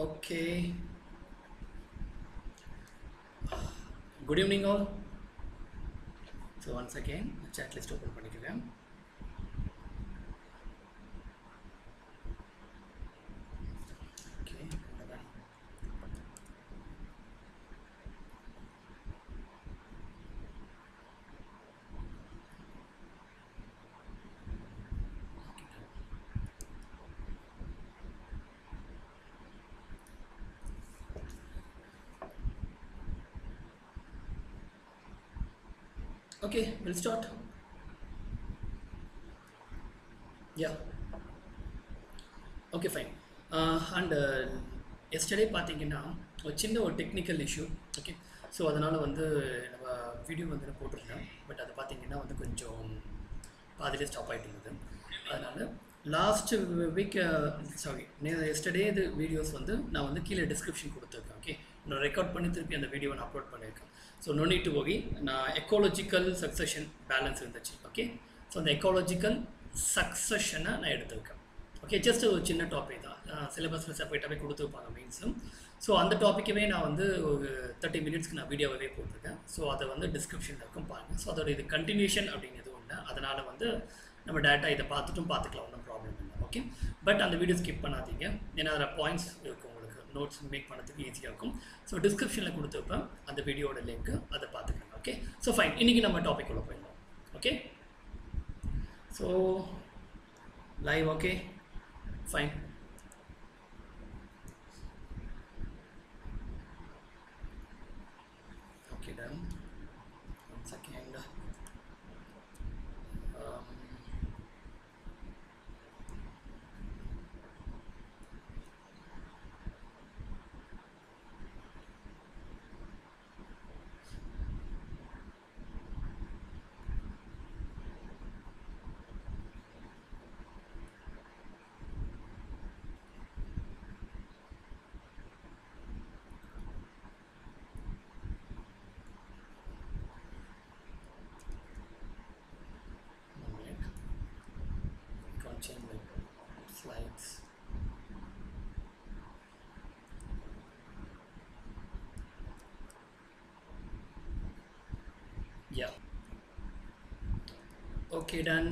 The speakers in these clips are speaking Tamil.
Okay. Good evening all. So once again, chat list open பண்ணிக்கிறேன். Okay. Okay, we'll start. Yeah. Okay, fine. And yesterday பார்த்தீங்கன்னா ஒரு சின்ன ஒரு டெக்னிக்கல் இஷ்யூ. ஓகே, ஸோ அதனால் வந்து நம்ம வீடியோ வந்து போட்டிருந்தேன். பட் அது பார்த்தீங்கன்னா வந்து கொஞ்சம் பாதிலே ஸ்டாப் ஆகிட்டு இருந்தது. அதனால் லாஸ்ட் வீக் எஸ்டர்டே இது வீடியோஸ் வந்து நான் வந்து கீழே டிஸ்கிரிப்ஷன் கொடுத்துருக்கேன். ஓகே, நான் ரெக்கார்ட் பண்ணி திருப்பி அந்த வீடியோவை நான் அப்லோட் பண்ணியிருக்கேன். So no need to worry. நான் எக்காலஜிக்கல் சக்சஷன் பேலன்ஸ் இருந்துச்சு. ஓகே, ஸோ அந்த எக்காலஜிக்கல் சக்சஷனை நான் எடுத்திருக்கேன். ஓகே, ஜஸ்ட் ஒரு சின்ன டாபிக் தான். சிலபஸில் செப்பரேட்டாகவே கொடுத்துருப்பாங்க மெயின்ஸும். ஸோ அந்த டாப்பிக்கவே நான் வந்து ஒரு 30 மினிட்ஸ்க்கு நான் வீடியோவே போட்டிருக்கேன். ஸோ அதை வந்து டிஸ்கிரிப்ஷனில் இருக்கும் பாருங்கள். ஸோ அதோட இது கண்டினியூஷன் அப்படிங்கிறது ஒன்று. அதனால் வந்து நம்ம டேட்டா இதை பார்த்துக்கலாம், ஒன்றும் ப்ராப்ளம் இல்லை. ஓகே, பட் அந்த வீடியோ ஸ்கிப் பண்ணாதீங்க. ஏன்னா அதில் பாயிண்ட்ஸ் இருக்கும், உங்களுக்கு நோட்ஸ் மேக் பண்ணுறதுக்கு ஈஸியாக இருக்கும். ஸோ டிஸ்கிரிப்ஷனில் கொடுத்துருப்பேன் அந்த வீடியோட லிங்க்கு, அதை பார்த்துக்கலாம். Okay, so fine. இன்றைக்கி நம்ம டாபிக் உள்ள போயிடலாம். Okay, so live. Okay, fine. Okay, done. One second. Change my slides. Yeah. Okay, done.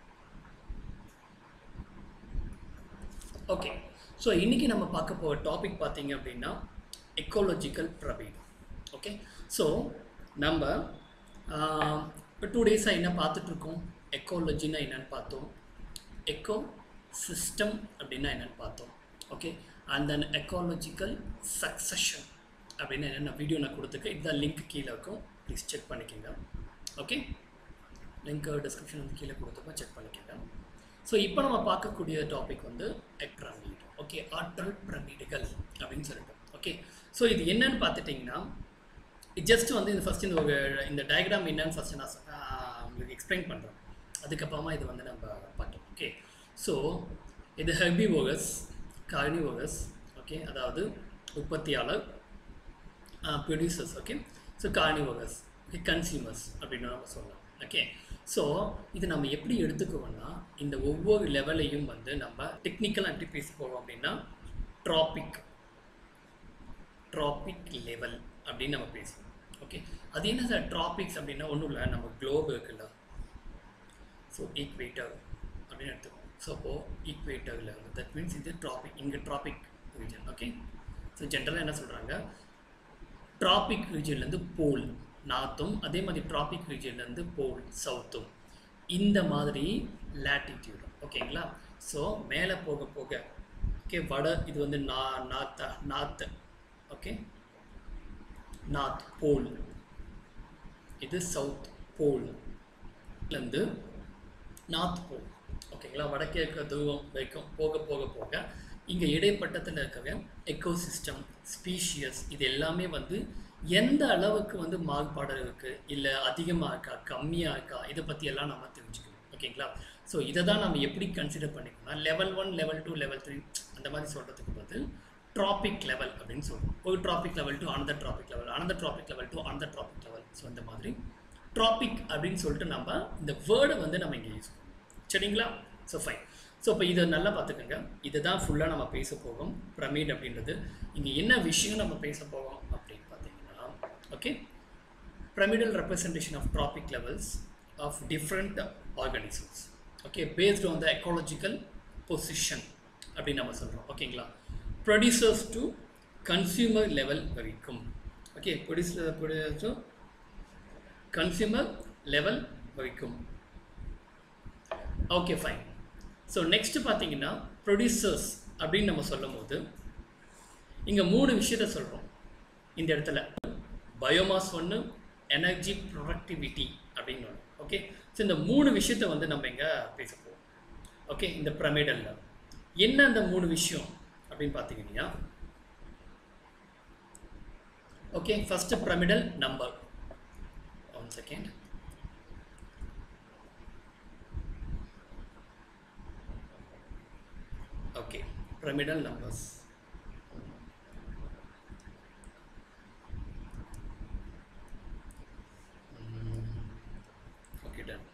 Okay, so இன்றைக்கி நம்ம பார்க்க போகிற டாபிக் பார்த்தீங்க அப்படின்னா எக்காலஜிக்கல் பிரமிட். ஓகே, ஸோ நம்ம இப்போ 2 டேஸாக என்ன பார்த்துட்ருக்கோம், எக்காலஜின்னா என்னென்னு பார்த்தோம், எக்கோ சிஸ்டம் அப்படின்னா என்னென்னு பார்த்தோம். Okay, and then ecological succession அப்படின்னு என்னென்ன வீடியோ நான் கொடுத்துருக்கேன். இதுதான் லிங்க் கீழே இருக்கும், ப்ளீஸ் செக் பண்ணிக்கோங்க. ஓகே, லிங்க் டிஸ்கிரிப்ஷன் வந்து கீழே கொடுத்துருப்பேன், செக் பண்ணிக்கோங்க. ஸோ இப்போ நம்ம பார்க்கக்கூடிய டாபிக் வந்து பிரமிட். ஓகே, ஆற்றல் பிரமிடுகள் அப்படின்னு சொல்லிட்டு. ஓகே, ஸோ இது என்னன்னு பார்த்துட்டிங்கன்னா, ஜஸ்ட் வந்து இந்த ஃபஸ்ட் இந்த டயக்ராம் என்னன்னு ஃபஸ்ட்டு நான் உங்களுக்கு எக்ஸ்பிளைன் பண்ணுறேன். அதுக்கப்புறமா இது வந்து நம்ம பார்த்தோம். ஓகே, ஸோ இது ஹெர்பிவோரஸ், கார்னிவோரஸ். ஓகே, அதாவது உற்பத்தியாளர், producers. Okay, so carnivorous, okay, consumers அப்படின்னு நம்ம சொல்லலாம். ஓகே, ஸோ இது நம்ம எப்படி எடுத்துக்குவோம்னா, இந்த ஒவ்வொரு லெவலையும் வந்து நம்ம டெக்னிக்கலாக எப்படி பேச போகிறோம் அப்படின்னா ட்ராபிக் லெவல் அப்படின்னு நம்ம பேசுவோம். ஓகே, அது என்ன சார் ட்ராபிக்ஸ் அப்படின்னா? ஒன்றும் இல்லை, நம்ம குளோப் இருக்குல்ல, ஸோ ஈக்வேட்டர் அப்படின்னு எடுத்துக்கோம். ஸோ அப்போது ஈக்வேட்டரில் வந்து தட் மீன்ஸ் இது ட்ராபிக், இங்கே ட்ராபிக் ரீஜன். ஓகே, ஸோ ஜென்ரலாக என்ன சொல்கிறாங்க, ட்ராபிக் ரீஜன்லேருந்து போல் நார்த்தும், அதே மாதிரி ட்ராபிக் ரீஜன்லேருந்து போல் சவுத்தும், இந்த மாதிரி லேட்டிடியூடும். ஓகேங்களா, ஸோ மேலே போக போக ஓகே வட இது வந்து நார்த்து. ஓகே, நார்த் போல், இது சவுத் போல்லேருந்து நார்த் போல். ஓகேங்களா, வடக்கே இருக்கிற துருவம் வரைக்கும் போக போக போக இங்கே இடைப்பட்டத்தில் இருக்கிற எக்கோசிஸ்டம், ஸ்பீஷியஸ், இது எல்லாமே வந்து எந்த அளவுக்கு வந்து மாறுபாடு இருக்குது, இல்லை அதிகமாக இருக்கா கம்மியாக இருக்கா, இதை பற்றி எல்லாம் நம்ம தெரிஞ்சுக்கணும். ஓகேங்களா, ஸோ இதை தான் நம்ம எப்படி கன்சிடர் பண்ணிக்கணும்னா லெவல் 1, லெவல் 2, லெவல் 3 அந்த மாதிரி சொல்கிறதுக்கு வந்து ட்ராபிக் லெவல் அப்படின்னு சொல்லுவோம். ஒரு trophic level to another trophic level, another trophic level to another trophic level. So இந்த மாதிரி ட்ராபிக் அப்படின்னு சொல்லிட்டு நம்ம இந்த வேர்டை வந்து நம்ம இங்கே யூஸ் பண்ணுவோம். சரிங்களா, ஸோ ஃபைன். ஸோ இப்போ இதை நல்லா பார்த்துக்கோங்க. இதுதான் ஃபுல்லாக நம்ம பேச போகும் பிரமிட் அப்படின்றது. இங்கே என்ன விஷயம் நம்ம பேச போவோம் அப்படின்னு பார்த்தீங்கன்னா, okay, pyramidal representation of trophic levels of different organisms, okay, based on the ecological position அப்படின்னு நம்ம சொல்கிறோம். ஓகேங்களா, ப்ரொடியூசர்ஸ் டு கன்சியூமர் லெவல் வரைக்கும். Okay, producer to consumer level வரைக்கும். Okay, fine. ஸோ நெக்ஸ்ட் பார்த்தீங்கன்னா ப்ரொடியூசர்ஸ் அப்படின்னு நம்ம சொல்லும் போது இங்கே 3 விஷயத்த சொல்கிறோம் இந்த இடத்துல. பயோமாஸ் ஒன்று, எனர்ஜி ப்ரொடக்டிவிட்டி அப்படின்னு ஒன்று. ஓகே, ஸோ இந்த 3 விஷயத்தை வந்து நம்ம இங்கே பேச போவோம். ஓகே, இந்த பிரமிடலில் என்ன அந்த 3 விஷயம் அப்படின்னு பார்த்தீங்கன்னா, okay, first pyramidal number. 1 second. Okay, pyramidal numbers. Okay, done.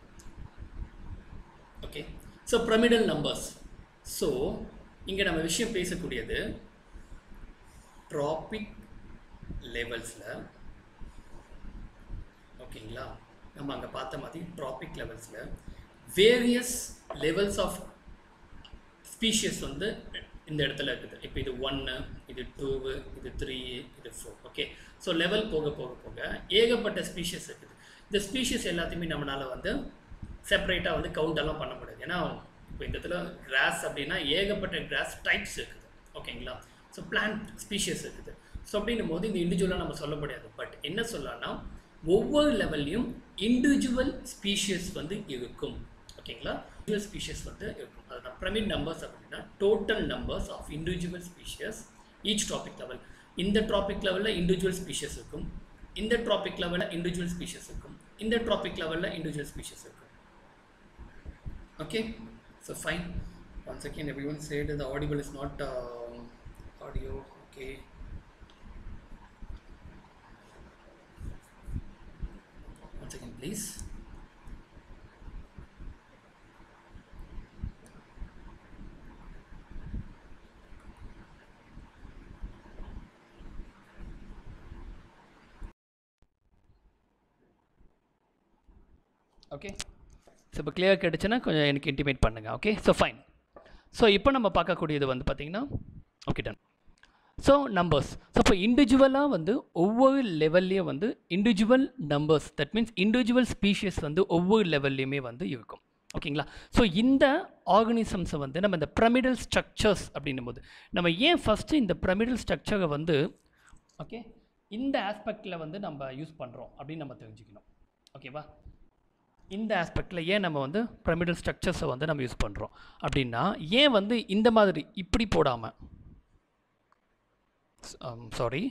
Okay, so pyramidal numbers. So இங்க நம்ம விஷயம் பேசக்கூடியது ட்ராபிக் லெவல்ஸ்ல. ஓகேங்களா, நம்ம அங்க பார்த்த மாதிரி ட்ராபிக் லெவல்ஸ்ல வேரியஸ் லெவல்ஸ் ஆஃப் ஸ்பீஷியஸ் வந்து இந்த இடத்துல இருக்குது. இப்போ இது 1, இது 2, இது 3, இது 4. ஓகே, ஸோ லெவல் போக போக போக ஏகப்பட்ட ஸ்பீஷியஸ் இருக்குது. இந்த ஸ்பீஷியஸ் எல்லாத்தையுமே நம்மளால் வந்து செப்பரேட்டாக வந்து கவுண்டெல்லாம் பண்ண முடியாது. ஏன்னா இப்போ இந்த இடத்துல கிராஸ் அப்படின்னா ஏகப்பட்ட கிராஸ் டைப்ஸ் இருக்குது. ஓகேங்களா, ஸோ பிளான்ட் ஸ்பீஷியஸ் இருக்குது. ஸோ அப்படின்னும் போது இந்த இண்டிவிஜுவலாக நம்ம சொல்ல முடியாது. பட் என்ன சொல்லலாம்னா ஒவ்வொரு லெவல்லையும் இண்டிவிஜுவல் ஸ்பீஷியஸ் வந்து இருக்கும். ஓகேங்களா, இண்டிவிஜுவல் ஸ்பீஷியஸ் வந்து இருக்கும். அதுதான் பிரமிட் நம்பர்ஸ் அப்படின்னா total numbers of individual species each trophic level. இந்த ட்ராபிக் லெவலில் இண்டிவிஜுவல் ஸ்பீஷியஸ் இருக்கும், இந்த ட்ராபிக் லெவலில் இண்டிவிஜுவல் ஸ்பீஷியஸ் இருக்கும், இந்த ட்ராபிக் லெவலில் இண்டிவிஜுவல் ஸ்பீஷியஸ் இருக்கும். Okay, so fine. Once again everyone said the audible is not audio. Okay, once again please. Okay, so இப்போ கிளியர் கிடைச்சுன்னா கொஞ்சம் எனக்கு இன்டிமேட் பண்ணுங்கள். Okay, so fine. ஸோ இப்போ நம்ம பார்க்கக்கூடியது வந்து பார்த்திங்கன்னா, okay done. So numbers. So இப்போ இண்டிவிஜுவலாக வந்து ஒவ்வொரு லெவல்லையும் வந்து individual numbers, that means individual species வந்து ஒவ்வொரு லெவல்லையுமே வந்து இருக்கும். ஓகேங்களா, ஸோ இந்த ஆர்கனிசம்ஸை வந்து நம்ம இந்த பிரமிடல் ஸ்ட்ரக்சர்ஸ் அப்படின்னும் போது நம்ம ஏன் ஃபஸ்ட்டு இந்த பிரமிடல் ஸ்ட்ரக்சரை வந்து ஓகே இந்த ஆஸ்பெக்டில் வந்து நம்ம யூஸ் பண்ணுறோம் அப்படின்னு நம்ம தெரிஞ்சுக்கணும். ஓகேவா, இந்த ஆஸ்பெக்டில் ஏன் நம்ம வந்து பிரமிடல் ஸ்ட்ரக்சர்ஸை வந்து நம்ம யூஸ் பண்ணுறோம் அப்படின்னா, ஏன் வந்து இந்த மாதிரி இப்படி போடாமல், சாரி,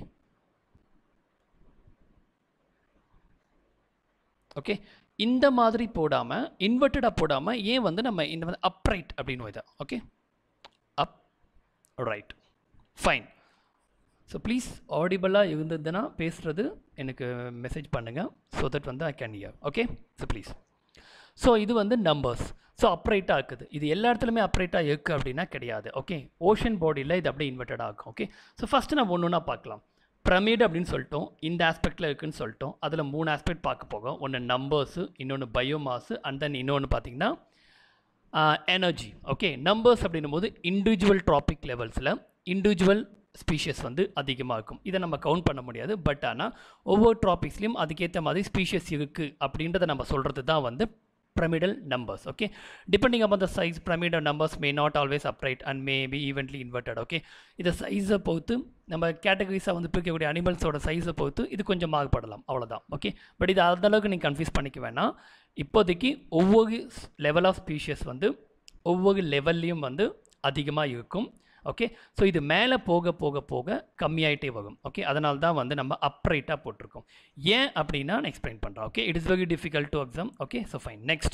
ஓகே, இந்த மாதிரி போடாமல் இன்வெர்ட்டடாக போடாமல் ஏன் வந்து நம்ம இந்த வந்து அப்ரைட் அப்படின்னு இதை. Okay, up right, fine. So please ஆடிபிளாக இருந்ததுன்னா பேசுகிறது எனக்கு மெசேஜ் பண்ணுங்கள், ஸோ தட் வந்து I can hear. Okay, so please. So இது வந்து நம்பர்ஸ். ஸோ அப்ரைட்டாக இருக்குது. இது எல்லா இடத்துலையுமே அப்ரைட்டாக இருக்குது அப்படின்னா கிடையாது. ஓகே, ஓஷன் பாடியில் இது அப்படியே இன்வெர்ட்டடாக இருக்கும். ஓகே, ஸோ ஃபஸ்ட்டு நம்ம ஒன்று ஒன்றா பார்க்கலாம். பிரமிட் அப்படின்னு சொல்லிட்டோம், இந்த ஆஸ்பெக்டில் இருக்குதுன்னு சொல்லிட்டோம். அதில் 3 ஆஸ்பெக்ட் பார்க்க போகும். ஒன்று நம்பர்ஸு, இன்னொன்று பயோமாஸு, அண்ட் தென் இன்னொன்று பார்த்திங்கன்னா எனர்ஜி. ஓகே, நம்பர்ஸ் அப்படின்னும் போது இண்டிவிஜுவல் ட்ராபிக் லெவல்ஸில் இண்டிவிஜுவல் ஸ்பீஷியஸ் வந்து அதிகமாக இருக்கும். இதை நம்ம கவுண்ட் பண்ண முடியாது. பட் ஆனால் ஒவ்வொரு ட்ராபிக்ஸ்லையும் அதுக்கேற்ற மாதிரி ஸ்பீஷியஸ் இருக்குது அப்படின்றத நம்ம சொல்கிறது தான் வந்து pyramidal numbers. Okay, depending upon the size, pyramidal numbers may not always upright and may be evenly inverted. Okay, இது சைஸை பொறுத்து நம்ம கேட்டகரிஸாக வந்து பிரிக்கக்கூடிய அனிமல்ஸோட சைஸை பொறுத்து இது கொஞ்சம் மாறுபடலாம், அவ்வளோதான். ஓகே, பட் இது அந்தளவுக்கு நீங்கள் கன்ஃபியூஸ் பண்ணிக்க வேணாம். இப்போதைக்கு ஒவ்வொரு லெவல் ஆஃப் ஸ்பீஷியஸ் வந்து ஒவ்வொரு லெவல்லையும் வந்து அதிகமாக இருக்கும். ஓகே, ஸோ இது மேலே போக போக போக கம்மியாயிட்டே வரும். ஓகே, அதனால தான் வந்து நம்ம அப்ரைட்டாக போட்டிருக்கோம். ஏன் அப்படின்னா நான் எக்ஸ்பிளைன் பண்ணுறேன். Okay, it is very difficult to exam. Okay, so fine. Next.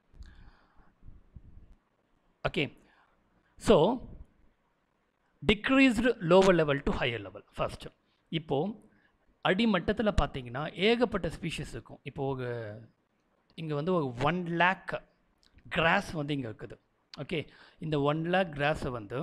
Okay, so decreased lower level to higher level. First இப்போது அடிமட்டத்தில் பார்த்தீங்கன்னா ஏகப்பட்ட ஸ்பீஷிஸ் இருக்கும். இப்போது இங்கே வந்து ஒரு 1 lakh கிராஸ் வந்து இங்கே இருக்குது. ஓகே, இந்த 1 lakh கிராஸை வந்து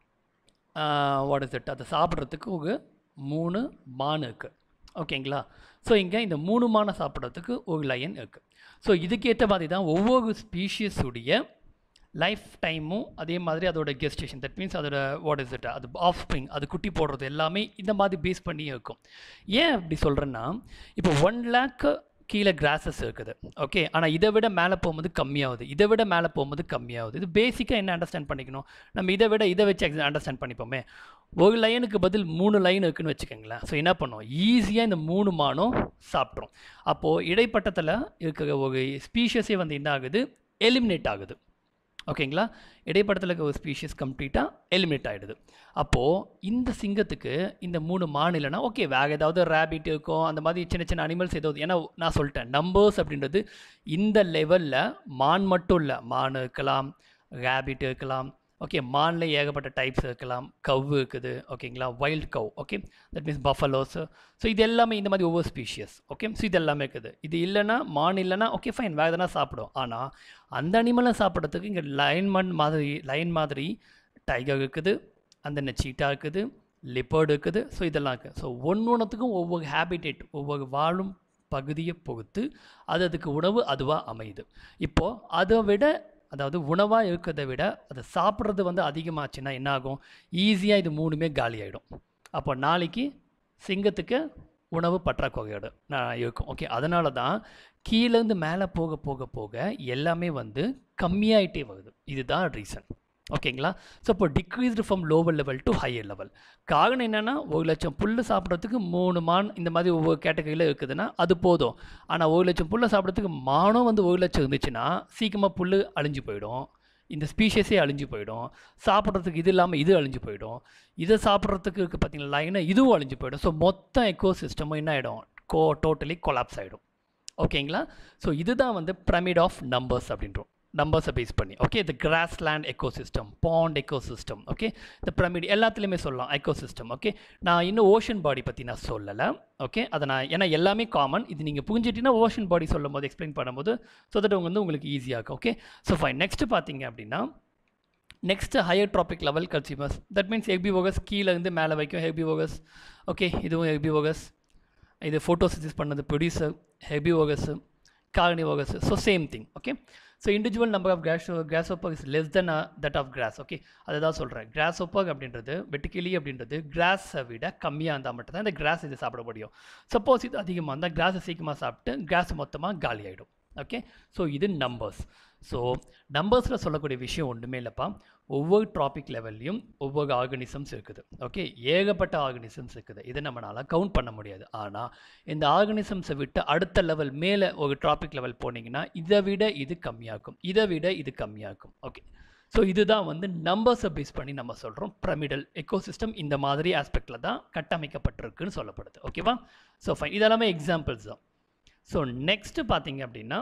வாட் இஸ் இட், அதை சாப்பிட்றதுக்கு ஒரு 3 மான் இருக்குது. ஓகேங்களா? ஸோ இங்கே இந்த 3 மானை சாப்பிட்றதுக்கு ஒரு லயன் இருக்குது. ஸோ இதுக்கேற்ற மாதிரி தான் ஒவ்வொரு ஸ்பீஷீஸுடைய லைஃப் டைமும் அதே மாதிரி அதோட கெஸ்டேஷன், தட் மீன்ஸ் அதோட வாட் இஸ் இட், அது ஆஃப் ஸ்ப்ரிங், அது குட்டி போடுறது எல்லாமே இந்த மாதிரி பேஸ் பண்ணி இருக்கும். ஏன் அப்படி சொல்கிறேன்னா, இப்போ 1 lakh கீழே கிராஸஸ் இருக்குது. ஓகே, ஆனால் இதை விட மேலே போகும்போது கம்மியாகுது, இதை விட மேலே போகும்போது கம்மியாகுது. இது பேசிக்காக என்ன அண்டர்ஸ்டாண்ட் பண்ணிக்கணும், நம்ம இதை வச்சு அண்டர்ஸ்டாண்ட் பண்ணிப்போமே. ஒரு லைனுக்கு பதில் 3 லைன் இருக்குன்னு வச்சுக்கோங்களேன். ஸோ என்ன பண்ணோம், ஈஸியாக இந்த 3 மானும் சாப்பிட்றோம். அப்போது இடைப்பட்டத்தில் இருக்கிற ஒரு ஸ்பீஷஸே வந்து என்ன ஆகுது, எலிமினேட் ஆகுது. ஓகேங்களா? இடைப்படத்தில் இருக்க ஒரு ஸ்பீஷிஸ் கம்ப்ளீட்டாக எலிமினேட் ஆகிடுது. அப்போது இந்த சிங்கத்துக்கு இந்த 3 மான் இல்லைனா ஓகே, வேறு ஏதாவது ரேபிட் இருக்கும், அந்த மாதிரி சின்ன சின்ன அனிமல்ஸ் ஏதாவது. ஏன்னா நான் சொல்லிட்டேன், நம்பர்ஸ் அப்படின்றது இந்த லெவலில் மான் மட்டும் இல்லை, மான் இருக்கலாம், ரேபிட் இருக்கலாம். ஓகே, மானில் ஏகப்பட்ட டைப்ஸ் இருக்கலாம், கவ் இருக்குது. ஓகேங்களா? Wild cow. Okay, that means buffaloes. So இது எல்லாமே இந்த மாதிரி ஒவ்வொரு ஸ்பீஷியஸ். ஓகே, ஸோ இது எல்லாமே இருக்குது. இது இல்லைனா, மான் இல்லைனா ஓகே ஃபைன், வேறு எதனா சாப்பிடும். ஆனால் அந்த அனிமலை சாப்பிட்றதுக்கு இங்கே லைன் மாதிரி டைகர் இருக்குது, அந்த சீட்டா இருக்குது, லிப்பர்டு இருக்குது. ஸோ இதெல்லாம் இருக்குது. ஸோ ஒன்றுத்துக்கும் ஒவ்வொரு ஹேபிடேட், ஒவ்வொரு வாழும் பகுதியை பொறுத்து அதுக்கு உணவு அதுவாக அமையுது. இப்போது அதை விட, அதாவது உணவாக இருக்கிறத விட அதை சாப்பிட்றது வந்து அதிகமாச்சுன்னா என்ன ஆகும், ஈஸியாக இது 3மே காலி ஆகிடும். அப்போ நாளைக்கு சிங்கத்துக்கு உணவு பற்றாக்குறையோடு இருக்கும். ஓகே, அதனால தான் கீழேருந்து மேலே போக போக போக எல்லாமே வந்து கம்மியாயிட்டே வருது. இதுதான் ரீசன். ஓகேங்களா? ஸோ இப்போ decreased from lower level to higher level. காரணம் என்னென்னா, 1,00,000 புல் சாப்பிட்றதுக்கு 3 மான் இந்த மாதிரி ஒவ்வொரு கேட்டகரியில் இருக்குதுன்னா அது போதும். ஆனால் 1,00,000 புல்லை சாப்பிட்றதுக்கு மானும் வந்து 1,00,000 இருந்துச்சுன்னா சீக்கிரமாக புல் அழிஞ்சு போயிடும், இந்த ஸ்பீஷஸே அழிஞ்சு போயிடும். சாப்பிட்றதுக்கு இது இல்லாமல் இது அழிஞ்சு போயிடும், இதை சாப்பிட்றதுக்கு இருக்குது பார்த்தீங்களா லைனை, இதுவும் அழிஞ்சு போயிடும். ஸோ மொத்த எக்கோ சிஸ்டமும் என்ன ஆகிடும், டோட்டலி கொலாப்ஸ் ஆகிடும். ஓகேங்களா? ஸோ இதுதான் வந்து பிரமிட் ஆஃப் நம்பர்ஸ் அப்படின்றோம், நம்பர்ஸை பேஸ் பண்ணி. ஓகே, இந்த grassland ecosystem, pond ecosystem, okay, இந்த பிரமிட் எல்லாத்துலேயுமே சொல்லலாம் எக்கோசிஸ்டம். ஓகே, நான் இன்னும் ஓஷன் பாடி பற்றி நான் சொல்லலை. ஓகே, அதை நான் ஏன்னா எல்லாமே காமன், இது நீங்கள் புரிஞ்சிட்டிங்கன்னா ஓஷன் பாடி சொல்லும் போது எக்ஸ்பிளைன் பண்ணும்போது ஸோ தட் உங்களுக்கு ஈஸியாக இருக்கும். Okay, so fine. நெக்ஸ்ட்டு பார்த்தீங்க அப்படின்னா, next higher trophic level consumers, that means herbivorous, கீழே இருந்து மேலே வைக்கும் ஹெர்பிவோரஸ். ஓகே, இதுவும் ஹெர்பிவோரஸ். இது ஃபோட்டோசிந்தசிஸ் பண்ணது producer herbivorous, carnivorous. So same thing. Okay, so individual number of grasshopper is less than that of grass. Okay, அதுதான் சொல்கிறேன். grasshopper அப்படின்றது வெட்டிக்கிளி அப்படின்றது கிராஸை விட கம்மியாக இருந்தால் மட்டும்தான் இந்த கிராஸ் இது சாப்பிட முடியும். சப்போஸ் இது அதிகமாக இருந்தால் கிராஸை சீக்கிரமாக சாப்பிட்டு கிராஸ் மொத்தமாக காலி ஆகிடும். ஓகே, ஸோ இது நம்பர்ஸ். ஸோ நம்பர்ஸில் சொல்லக்கூடிய விஷயம் ஒன்றுமே இல்லைப்பா, ஒவ்வொரு ட்ராபிக் லெவல்லையும் ஒவ்வொரு ஆர்கனிசம்ஸ் இருக்குது. ஓகே, ஏகப்பட்ட ஆர்கனிசம்ஸ் இருக்குது, இதை நம்மளால் கவுண்ட் பண்ண முடியாது. ஆனால் இந்த ஆர்கனிசம்ஸை விட்டு அடுத்த லெவல் மேலே ஒரு ட்ராபிக் லெவல் போனீங்கன்னா இதை விட இது கம்மியாகும், இதை விட இது கம்மியாகும். ஓகே, ஸோ இதுதான் வந்து நம்பர்ஸை பேஸ் பண்ணி நம்ம சொல்கிறோம் பிரமிடல் எக்கோசிஸ்டம் இந்த மாதிரி ஆஸ்பெக்டில் தான் கட்டமைக்கப்பட்டிருக்குன்னு சொல்லப்படுது. ஓகேவா? ஸோ ஃபைன், இதெல்லாமே எக்ஸாம்பிள்ஸ் தான். ஸோ நெக்ஸ்ட்டு பார்த்தீங்க அப்படின்னா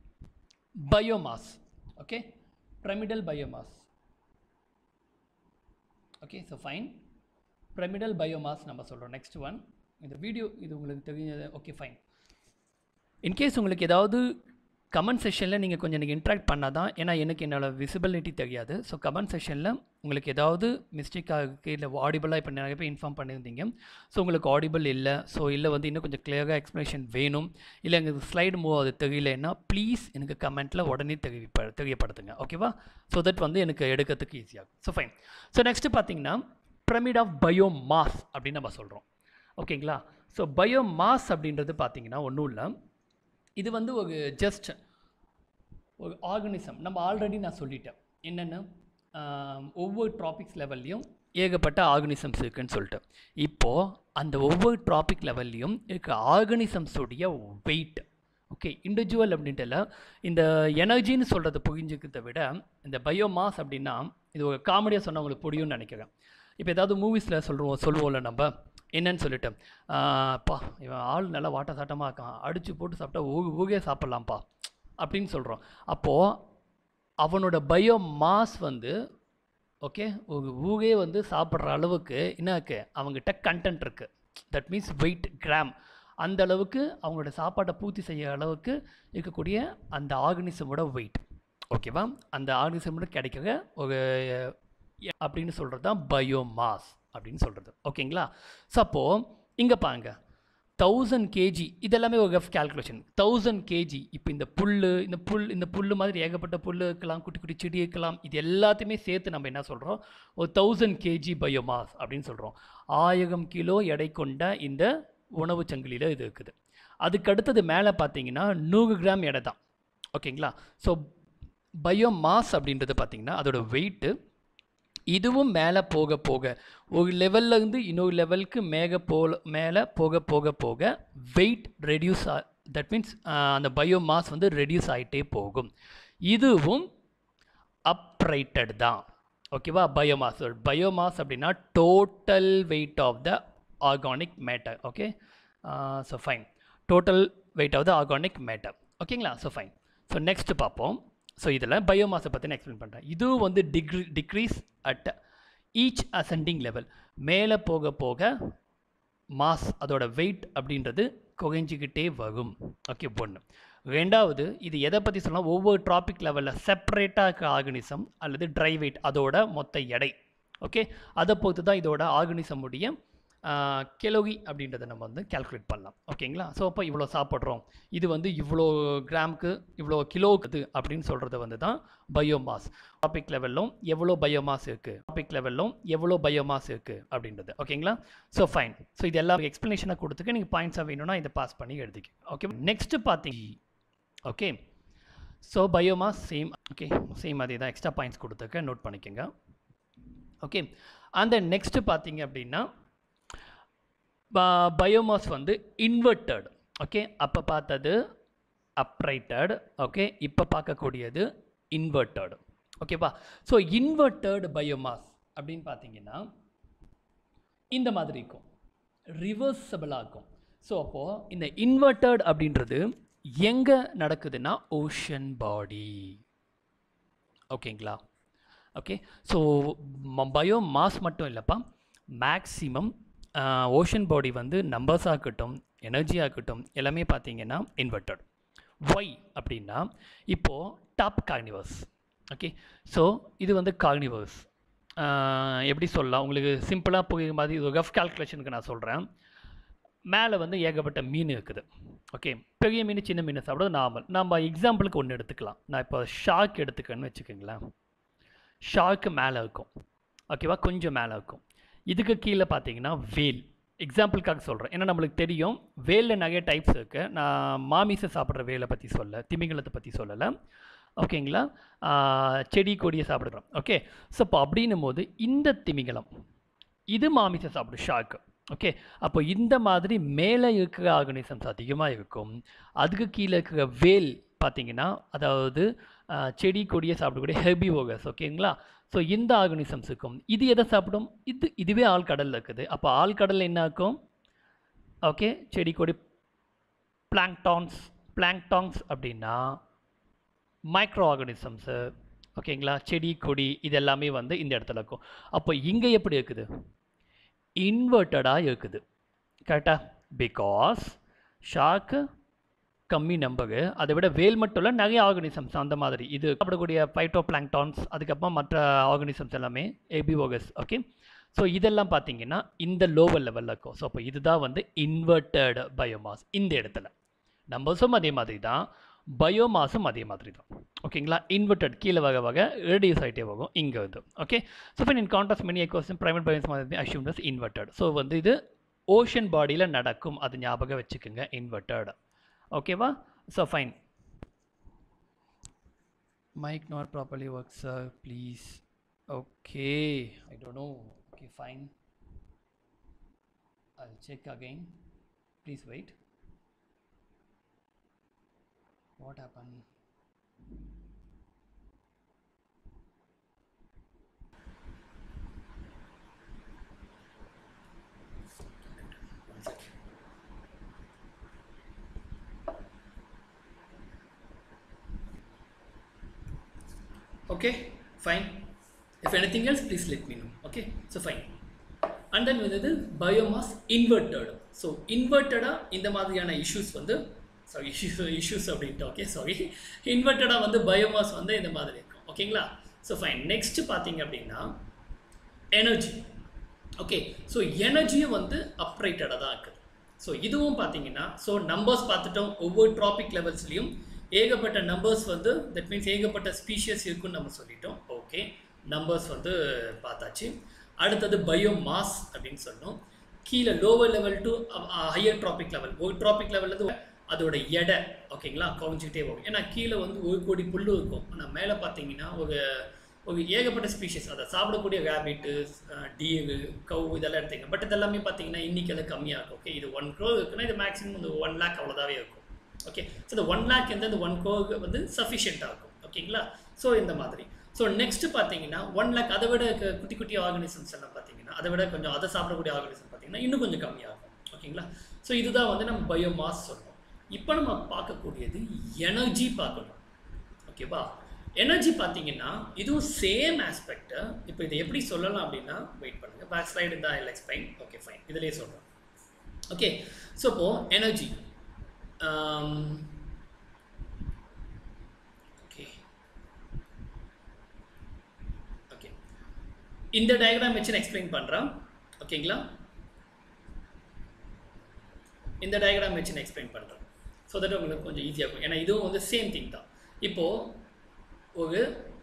biomass. Okay, pyramidal biomass. Okay, so fine, pyramidal biomass நம்ம சொல்கிறோம். நெக்ஸ்ட் ஒன், இந்த வீடியோ இது உங்களுக்கு தெரிஞ்சது. ஓகே ஃபைன், இன்கேஸ் உங்களுக்கு ஏதாவது கமெண்ட் செஷனில் நீங்கள் கொஞ்சம் எனக்கு இன்ட்ராக்ட் பண்ணால் தான், ஏன்னா எனக்கு என்னோடய விசிபிலிட்டி தெரியாது. ஸோ கமெண்ட் செஷனில் உங்களுக்கு ஏதாவது மிஸ்டேக்காக இருக்குது, இல்லை ஆடிபிளாக இப்போ நிறைய பேர் இன்ஃபார்ம் பண்ணியிருந்தீங்க. ஸோ உங்களுக்கு ஆடிபிள் இல்லை, ஸோ இல்லை வந்து இன்னும் கொஞ்சம் கிளியராக எக்ஸ்ப்ளனேஷன் வேணும், இல்லை எங்களுக்கு ஸ்லைடு மூவ் அது தெரியலன்னா ப்ளீஸ் எனக்கு கமெண்ட்டில் உடனே தெரியப்படுத்துங்க. ஓகேவா? ஸோ தட் வந்து எனக்கு எடுக்கிறதுக்கு ஈஸியாகும். So fine. ஸோ நெக்ஸ்ட்டு பார்த்தீங்கன்னா பிரமிட் ஆஃப் பயோமாஸ் அப்படின்னு நம்ம சொல்கிறோம். ஓகேங்களா? ஸோ பயோமாஸ் அப்படின்றது பார்த்தீங்கன்னா ஒன்றும் இல்லை, இது வந்து ஒரு ஜஸ்ட் ஒரு ஆர்கனிசம். நம்ம ஆல்ரெடி நான் சொல்லிட்டேன் என்னென்னு, ஒவ்வொரு ட்ராபிக்ஸ் லெவல்லையும் ஏகப்பட்ட ஆர்கனிசம்ஸ் இருக்குதுன்னு சொல்லிட்டு. இப்போது அந்த ஒவ்வொரு ட்ராபிக் லெவல்லையும் இருக்க ஆர்கனிசம்ஸுடைய வெயிட், ஓகே, இண்டிவிஜுவல் அப்படின்ட்டு இந்த எனர்ஜின்னு சொல்கிறத புரிஞ்சுக்கிறத விட இந்த பயோமாஸ் அப்படின்னா இது ஒரு காமெடியாக சொன்னால் உங்களுக்கு புரியும்னு நினைக்கிறேன். இப்போ ஏதாவது மூவிஸில் சொல்லுவோம்ல நம்ம என்னன்னு சொல்லிட்டு, பா இவன் ஆள் நல்லா வாட்ட சாட்டமாக இருக்கான், அடித்து போட்டு சாப்பிட்டா ஊகே சாப்பிட்லாம்ப்பா அப்படின்னு சொல்கிறோம். அப்போது அவனோட பயோமாஸ் வந்து ஓகே ஒரு ஊகே வந்து சாப்பிட்ற அளவுக்கு என்ன இருக்குது, அவங்ககிட்ட கண்டென்ட் இருக்குது. தட் மீன்ஸ் வெயிட் கிராம், அந்த அளவுக்கு அவங்களோட சாப்பாட்டை பூர்த்தி செய்ய அளவுக்கு இருக்கக்கூடிய அந்த ஆர்கனிசமோட வெயிட். ஓகேவா? அந்த ஆர்கனிசம் கிடைக்கிற ஒரு அப்படின்னு சொல்கிறது தான் பயோமாஸ் அப்படின்னு சொல்கிறது. ஓகேங்களா? ஸோ அப்போது இங்கே பாருங்க 1000 kg இதெல்லாமே ஒரு ரஃப் கேல்குலேஷன். 1000 kg இப்போ இந்த புல் மாதிரி ஏகப்பட்ட புல் இருக்கலாம், குட்டி குட்டி செடி இருக்கலாம், இது எல்லாத்தையுமே சேர்த்து நம்ம என்ன சொல்கிறோம், ஒரு 1000 kg பயோமாஸ் அப்படின்னு சொல்கிறோம். 1000 கிலோ எடை கொண்ட இந்த உணவு சங்கிலியில் இது இருக்குது. அதுக்கு அடுத்தது மேலே பார்த்தீங்கன்னா 100 கிராம் எடை தான். ஓகேங்களா? ஸோ பயோமாஸ் அப்படின்றது பார்த்தீங்கன்னா அதோட வெயிட்டு இதுவும் மேலே போக போக ஒரு லெவல்ல இருந்து இன்னொரு லெவலுக்கு மேலே போக போக போக வெயிட் ரெடியூஸ் தட் மீன்ஸ் அந்த பயோமாஸ் வந்து ரெடியூஸ் ஆகிட்டே போகும். இதுவும் அப்ரைட்டட் தான். ஓகேவா? பயோமாஸ் அப்படின்னா total weight of the organic matter. Okay, so fine, total weight of the organic matter. ஓகேங்களா? So fine. ஸோ நெக்ஸ்ட் பார்ப்போம். ஸோ இதில் பயோமாஸை பற்றி நான் எக்ஸ்பிளைன் பண்ணுறேன். இதுவும் வந்து decrease at each ascending level. மேலே போக போக மாஸ் அதோட வெயிட் அப்படின்றது குறைஞ்சிக்கிட்டே வரும். ஓகே, ஒன்று. ரெண்டாவது, இது எதை பற்றி சொல்லலாம், ஒவ்வொரு ட்ராபிக் லெவலில் செப்பரேட்டாக இருக்க ஆர்கனிசம் அல்லது ட்ரை வெயிட் அதோட மொத்த எடை. ஓகே, அதை பொறுத்து தான் இதோட ஆர்கனிசமுடைய கிலோகி அப்படின்றத நம்ம வந்து கேல்குலேட் பண்ணலாம். ஓகேங்களா? ஸோ அப்போ இவ்வளோ சாப்பிட்றோம், இது வந்து இவ்வளோ கிராமுக்கு இவ்வளோ கிலோவுக்கு அப்படின்னு சொல்கிறது வந்து தான் பயோமாஸ். டாபிக் லெவலும் எவ்வளோ பயோமாஸ் இருக்குது அப்படின்றது. ஓகேங்களா? So fine. ஸோ இது எல்லாம் எக்ஸ்ப்ளனேஷனாக கொடுத்துக்க நீங்கள் பாயிண்ட்ஸாக வேணும்னா இதை பாஸ் பண்ணி எழுதிக்க. ஓகே, நெக்ஸ்ட்டு பார்த்தீங்க. ஓகே, ஸோ பயோமாஸ் சேம் அதே தான், எக்ஸ்ட்ரா பாயிண்ட்ஸ் கொடுத்துக்க, நோட் பண்ணிக்கோங்க. ஓகே, அந்த நெக்ஸ்ட்டு பார்த்தீங்க அப்படின்னா பயோமாஸ் வந்து இன்வெர்ட்டட். ஓகே, அப்போ பார்த்தது அப்ரைட்டட். ஓகே, இப்போ பார்க்கக்கூடியது இன்வெர்ட்டட். ஓகேப்பா? ஸோ இன்வெர்ட்டட் பயோமாஸ் அப்படின்னு பார்த்தீங்கன்னா இந்த மாதிரி இருக்கும், ரிவர்சபிளாக இருக்கும். ஸோ அப்போது இந்த இன்வெர்ட்டட் அப்படின்றது எங்கே நடக்குதுன்னா ஓஷன் பாடி. ஓகேங்களா? ஓகே, ஸோ பயோமாஸ் மட்டும் இல்லைப்பா, மேக்ஸிமம் ஓஷன் பாடி வந்து நம்பர்ஸாக இருக்கட்டும், எனர்ஜியாக இருக்கட்டும், எல்லாமே பார்த்தீங்கன்னா இன்வெர்ட்டட். ஒய் அப்படின்னா இப்போது டாப் கார்னிவர்ஸ். ஓகே, ஸோ இது வந்து கார்னிவர்ஸ் எப்படி சொல்லலாம் உங்களுக்கு சிம்பிளாக புரியுற மாதிரி ஒரு ரஃப் கால்குலேஷனுக்கு நான் சொல்கிறேன். மேலே வந்து ஏகப்பட்ட மீன் இருக்குது. ஓகே, பெரிய மீன் சின்ன மீன் சாப்பிட்றது நார்மல். நம்ம எக்ஸாம்பிளுக்கு ஒன்று எடுத்துக்கலாம். நான் இப்போ ஷார்க் எடுத்துக்கன்னு வச்சுக்கோங்களேன். ஷார்க்கு மேலே இருக்கும். ஓகேவா? கொஞ்சம் மேலே இருக்கும். இதுக்கு கீழே பார்த்தீங்கன்னா வேல். எக்ஸாம்பிளுக்காக சொல்கிறேன், ஏன்னா நம்மளுக்கு தெரியும் வேலில் நிறைய டைப்ஸ் இருக்குது. நான் மாமிசை சாப்பிட்ற வேலை பற்றி திமிங்கலத்தை பற்றி சொல்லலை. ஓகேங்களா? செடி கொடியை சாப்பிடுறோம். ஓகே, ஸோ இப்போ அப்படின்னும் போது இந்த திமிங்கலம் இது மாமிசை சாப்பிடும், ஷார்க்கு. ஓகே, அப்போ இந்த மாதிரி மேலே இருக்கிற ஆர்கனிசம்ஸ் அதிகமாக இருக்கும். அதுக்கு கீழே இருக்கிற வேல் பார்த்தீங்கன்னா அதாவது செடி கொடியை சாப்பிடக்கூடிய ஹெர்பிவோரஸ். ஓகேங்களா? ஸோ இந்த ஆர்கனிசம்ஸ் இருக்கும். இது எதை சாப்பிடும்? இதுவே ஆழ்கடலில் இருக்குது. அப்போ ஆழ்கடலில் என்ன இருக்கும்? ஓகே, செடி கொடி பிளாங்டான்ஸ் அப்படின்னா மைக்ரோ ஆர்கனிசம்ஸு. ஓகேங்களா? செடி கொடி இது எல்லாமே வந்து இந்த இடத்துல இருக்கும். அப்போ இங்கே எப்படி இருக்குது? இன்வெர்ட்டடாக இருக்குது. கரெக்டாக? பிகாஸ் ஷார்க்கு கம்மி நம்பரு, அதை விட வேல் மட்டும் இல்லை நிறைய ஆர்கனிசம்ஸ் அந்த மாதிரி இது சாப்பிடக்கூடிய பைட்டோ பிளாங்டான்ஸ், அதுக்கப்புறம் மற்ற ஆர்கனிசம்ஸ் எல்லாமே எபிவோகஸ். ஓகே, ஸோ இதெல்லாம் பார்த்தீங்கன்னா இந்த லோவர் லெவலில் இருக்கும். ஸோ அப்போ இதுதான் வந்து இன்வெர்ட்டட் பயோமாஸ். இந்த இடத்துல நம்பர்ஸும் அதே மாதிரி தான், பயோமாஸும் அதே மாதிரி தான். ஓகேங்களா? இன்வெர்ட்டட் கீழே வகை ரெடியூஸ் ஆகிட்டே போகும் இங்கே வந்து. ஓகே, ஸோ இப்போ in contrast many ecosystem primate biomass மாதிரி அஷ்யூம்ட் அஸ் இன்வெர்ட்டட். ஸோ வந்து இது ஓஷன் பாடியில் நடக்கும், அது ஞாபகம் வச்சுக்கோங்க, இன்வெர்ட்டட். ஓகேவா? So fine. Mic not properly works, sir, please. Okay, I don't know. Okay, fine, I'll check again, please wait. What happened? Okay, fine. If anything else, please let me know. Okay, so fine. And then வந்து biomass inverted. So inverted இந்த மாதிரியான issues வந்து சாரி இஷ்யூஸ் அப்படின்ட்டு ஓகே சாரி இன்வெர்ட்டடாக வந்து பயோமாஸ் வந்து இந்த மாதிரி இருக்கும் ஓகேங்களா. ஸோ ஃபைன் நெக்ஸ்ட் பார்த்தீங்க அப்படின்னா எனர்ஜி. ஓகே ஸோ எனர்ஜியும் வந்து அப்ரைட்டடாக தான் இருக்குது. ஸோ இதுவும் பார்த்தீங்கன்னா ஸோ நம்பர்ஸ் பார்த்துட்டோம். ஒவ்வொரு ட்ராபிக் லெவல்ஸ்லையும் ஏகப்பட்ட நம்பர்ஸ் வந்து தட் மீன்ஸ் ஏகப்பட்ட ஸ்பீஷியஸ் இருக்குன்னு நம்ம சொல்லிட்டோம். ஓகே நம்பர்ஸ் வந்து பார்த்தாச்சு. அடுத்தது பயோமாஸ் அப்படின்னு சொன்னோம். கீழே lower level to higher trophic level. ஒரு ட்ராபிக் லெவல்லேருந்து அதோட எடை ஓகேங்களா குறைஞ்சிக்கிட்டே போகும். ஏன்னா கீழே வந்து 1 கோடி புல் இருக்கும். ஆனால் மேலே பார்த்தீங்கன்னா ஒரு ஏகப்பட்ட ஸ்பீஷிஸ் அதை சாப்பிடக்கூடிய ரேபிட்டு, டீரு, கவு இதெல்லாம் எடுத்தீங்க. பட் இதெல்லாமே பார்த்தீங்கன்னா இன்னைக்கு கம்மியாக இருக்கும். ஓகே இது 1 crore இருக்குன்னா இது மேக்ஸிமம் வந்து 1 lakh அவ்வளோதாவே இருக்கும். ஓகே ஸோ இந்த 1 lakh இந்த 1 crore வந்து சஃபிஷியண்ட்டாக இருக்கும் ஓகேங்களா. ஸோ இந்த மாதிரி. ஸோ நெக்ஸ்ட் பார்த்தீங்கன்னா 1 lakh அதை விட குட்டி குட்டி ஆர்கானிசம்ஸ் எல்லாம் பார்த்தீங்கன்னா அதை விட கொஞ்சம் அதை சாப்பிடக்கூடிய ஆர்கானிசம் பார்த்தீங்கன்னா இன்னும் கொஞ்சம் கம்மியாகும் ஓகேங்களா. ஸோ இதுதான் வந்து நம்ம பயோமாஸ் சொல்லுவோம். இப்போ நம்ம பார்க்கக்கூடியது எனர்ஜி பார்க்கணும் ஓகேவா. எனர்ஜி பார்த்தீங்கன்னா இதுவும் சேம் ஆஸ்பெக்ட். இப்போ இதை எப்படி சொல்லலாம் அப்படின்னா வெயிட் பண்ணுங்கள், பேக் ஸ்லைடு தான் இல்லை எக்ஸ்பிளைன். ஓகே ஃபைன் இதிலே சொல்கிறோம். ஓகே ஸோ இப்போ எனர்ஜி ஓகே ஓகே இந்த டயக்ராம் வச்சு நான் எக்ஸ்பிளைன் பண்ணுறேன் ஓகேங்களா. இந்த டயக்ராம் வச்சு நான் எக்ஸ்பிளைன் பண்ணுறேன் ஸோ தட் உங்களுக்கு கொஞ்சம் ஈஸியாக இருக்கும். ஏன்னா இதுவும் வந்து சேம் திங் தான். இப்போது ஒரு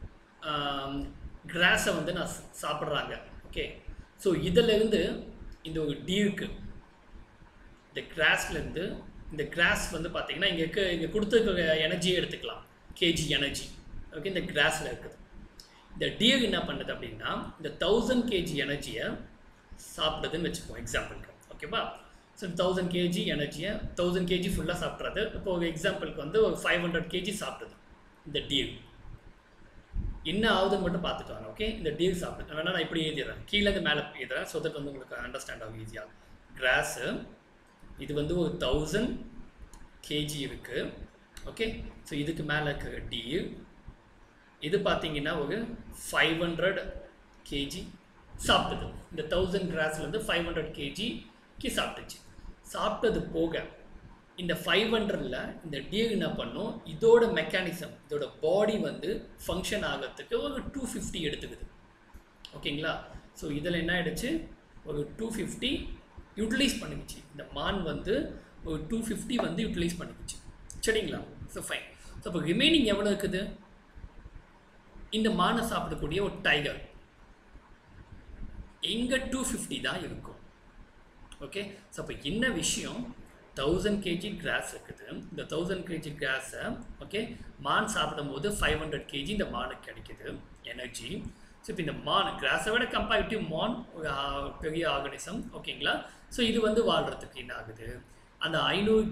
கிராஸை வந்து நான் சாப்பிட்றாங்க ஓகே. ஸோ இதிலேருந்து இந்த ஒரு டீருக்கு இந்த கிராஸ்லேருந்து இந்த கிராஸ் வந்து பார்த்தீங்கன்னா இங்கே கொடுத்துருக்க எனர்ஜியை எடுத்துக்கலாம், கேஜி எனர்ஜி ஓகே. இந்த கிராஸில் இருக்குது. இந்த டீர் என்ன பண்ணுது அப்படின்னா இந்த 1000 kg எனர்ஜியை சாப்பிடுதுன்னு வச்சுப்போம் எக்ஸாம்பிளுக்கு ஓகேவா. ஸோ 1000 kg எனர்ஜியை 1000 kg ஃபுல்லாக சாப்பிட்றது. இப்போ ஒரு எக்ஸாம்பிளுக்கு வந்து ஒரு 500 kg சாப்பிடுது இந்த டீர். என்ன ஆகுதுன்னு மட்டும் பார்த்துட்டு ஓகே. இந்த டீர் சாப்பிடுது வேணா நான் இப்படி எழுதிடுறேன், கீழேருந்து மேலே எழுதுறேன் ஸோ தட் வந்து உங்களுக்கு அண்டர்ஸ்டாண்ட் ஆகும் ஈஸியாக. கிராஸு இது வந்து ஒரு 1000 kg இருக்குது ஓகே. ஸோ இதுக்கு மேலே இருக்கிற டீர் இது பார்த்தீங்கன்னா ஒரு 500 kg சாப்பிட்டது. இந்த 1000 கிராஸ்லேருந்து 500 kgக்கு சாப்பிட்டுச்சு. சாப்பிட்டது போக இந்த 500ல் இந்த டீர் என்ன பண்ணும், இதோட மெக்கானிசம் இதோட பாடி வந்து ஃபங்க்ஷன் ஆகிறதுக்கு ஒரு 250 எடுத்துக்குது ஓகேங்களா. ஸோ இதில் என்ன ஆகிடுச்சு, ஒரு 250 யூட்டிலைஸ் பண்ணிக்கிச்சு. இந்த மான் வந்து ஒரு 250 வந்து யூட்டிலைஸ் பண்ணிக்கிச்சு சரிங்களா. So fine. ஸோ இப்போ ரிமைனிங் எவ்வளோ இருக்குது, இந்த மானை சாப்பிடக்கூடிய ஒரு டைகர் எங்கே 250 தான் இருக்கும் ஓகே. ஸோ அப்போ என்ன விஷயம், 1000 kg கிராஸ் இருக்குது. இந்த 1000 kg கிராஸை ஓகே மான் சாப்பிடும் போது 500 kg இந்த மானுக்கு கிடைக்குது எனர்ஜி. ஸோ இப்போ இந்த மான் கிராஸை விட கம்பேரிட்டிவ் மான் பெரிய ஆர்கானிசம் ஓகேங்களா. ஸோ இது வந்து வாழ்கிறதுக்கு என்ன ஆகுது, அந்த 500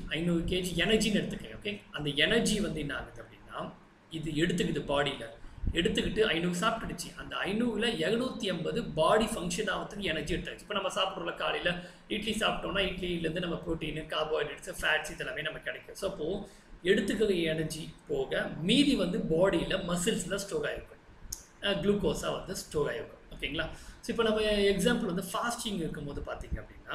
kg எனர்ஜின்னு எடுத்துக்கேன் ஓகே. அந்த எனர்ஜி வந்து என்ன ஆகுது அப்படின்னா இது எடுத்துக்குது பாடியில், எடுத்துக்கிட்டு 500 சாப்பிட்டுடுச்சு. அந்த 500ல் 250 பாடி ஃபங்க்ஷன் ஆகிறதுக்கு எனர்ஜி எடுத்தாச்சு. இப்போ நம்ம சாப்பிட்றோம்ல காலையில் இட்லி சாப்பிட்டோம்னா இட்லியிலேருந்து நம்ம ப்ரோட்டீனு, கார்போஹைட்ரேட்ஸு, ஃபேட்ஸ் இதெல்லாமே நம்ம கிடைக்கும். ஸோ அப்போது எடுத்துக்கிற எனர்ஜி போக மீதி வந்து பாடியில் மசில்ஸில் ஸ்டோர் ஆகிருக்கும், குளுக்கோஸாக வந்து ஸ்டோர் ஆகிருக்கும் ஓகேங்களா. ஸோ இப்போ நம்ம எக்ஸாம்பிள் வந்து ஃபாஸ்டிங் இருக்கும்போது பார்த்தீங்க அப்படின்னா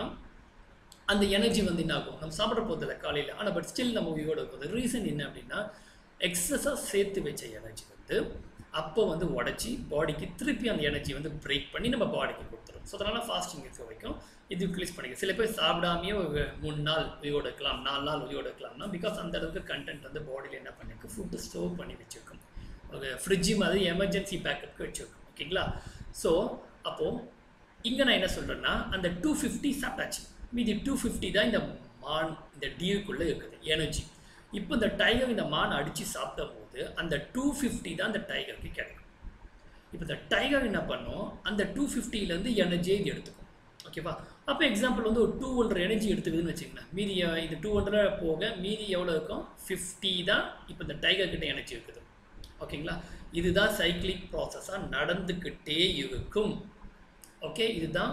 அந்த எனர்ஜி வந்து என்ன ஆகும், நம்ம சாப்பிட போதில்லை காலையில், ஆனால் பட் ஸ்டில் நம்ம உயிரோடு இருக்கும். ரீசன் என்ன அப்படின்னா எக்ஸஸாக சேர்த்து வச்ச எனர்ஜி வந்து அப்போ வந்து உடச்சி பாடிக்கு திருப்பி அந்த எனர்ஜி வந்து பிரேக் பண்ணி நம்ம பாடிக்கு கொடுத்துரும். ஸோ அதனால் ஃபாஸ்டிங் இருக்க வரைக்கும் இது யூட்டிலைஸ் பண்ணிக்க. சில பேர் சாப்பிடாமையே ஒரு 3 நாள் உயிரோடு இருக்கலாம், 4 நாள் உயிரோடு இருக்கலாம்னா பிகாஸ் அந்த அளவுக்கு கண்டென்ட் வந்து பாடியில் என்ன பண்ணிருக்கு, ஃபுட்டு ஸ்டோர் பண்ணி வச்சுருக்கும். ஒரு ஃப்ரிட்ஜு மாதிரி எமர்ஜென்சி பேக்கப்புக்கு வச்சுருக்கும் ஓகேங்களா. ஸோ அப்போது இங்கே நான் என்ன சொல்கிறேன்னா அந்த 250 சாப்பிட்டாச்சு, மீதி 250 தான் இந்த மான் இந்த டீருக்குள்ளே இருக்குது எனர்ஜி. இப்போ இந்த டைகர் இந்த மான் அடித்து சாப்பிடும் போது அந்த 250 தான் அந்த டைகருக்கு கிடைக்கும். இப்போ இந்த டைகர் என்ன பண்ணும், அந்த 250லேருந்து எனர்ஜியை இது எடுத்துக்கும் ஓகேவா. அப்போ எக்ஸாம்பிள் வந்து ஒரு 200 எனர்ஜி எடுத்துக்குதுன்னு வச்சுக்கோங்களேன். மீதி இந்த 200 போக மீதி எவ்வளோ இருக்கும், 50 தான் இப்போ இந்த டைகர் கிட்ட எனர்ஜி இருக்குது ஓகேங்களா. இதுதான் சைக்கிளிக் ப்ராசஸாக நடந்துக்கிட்டே இருக்கும் ஓகே. இதுதான்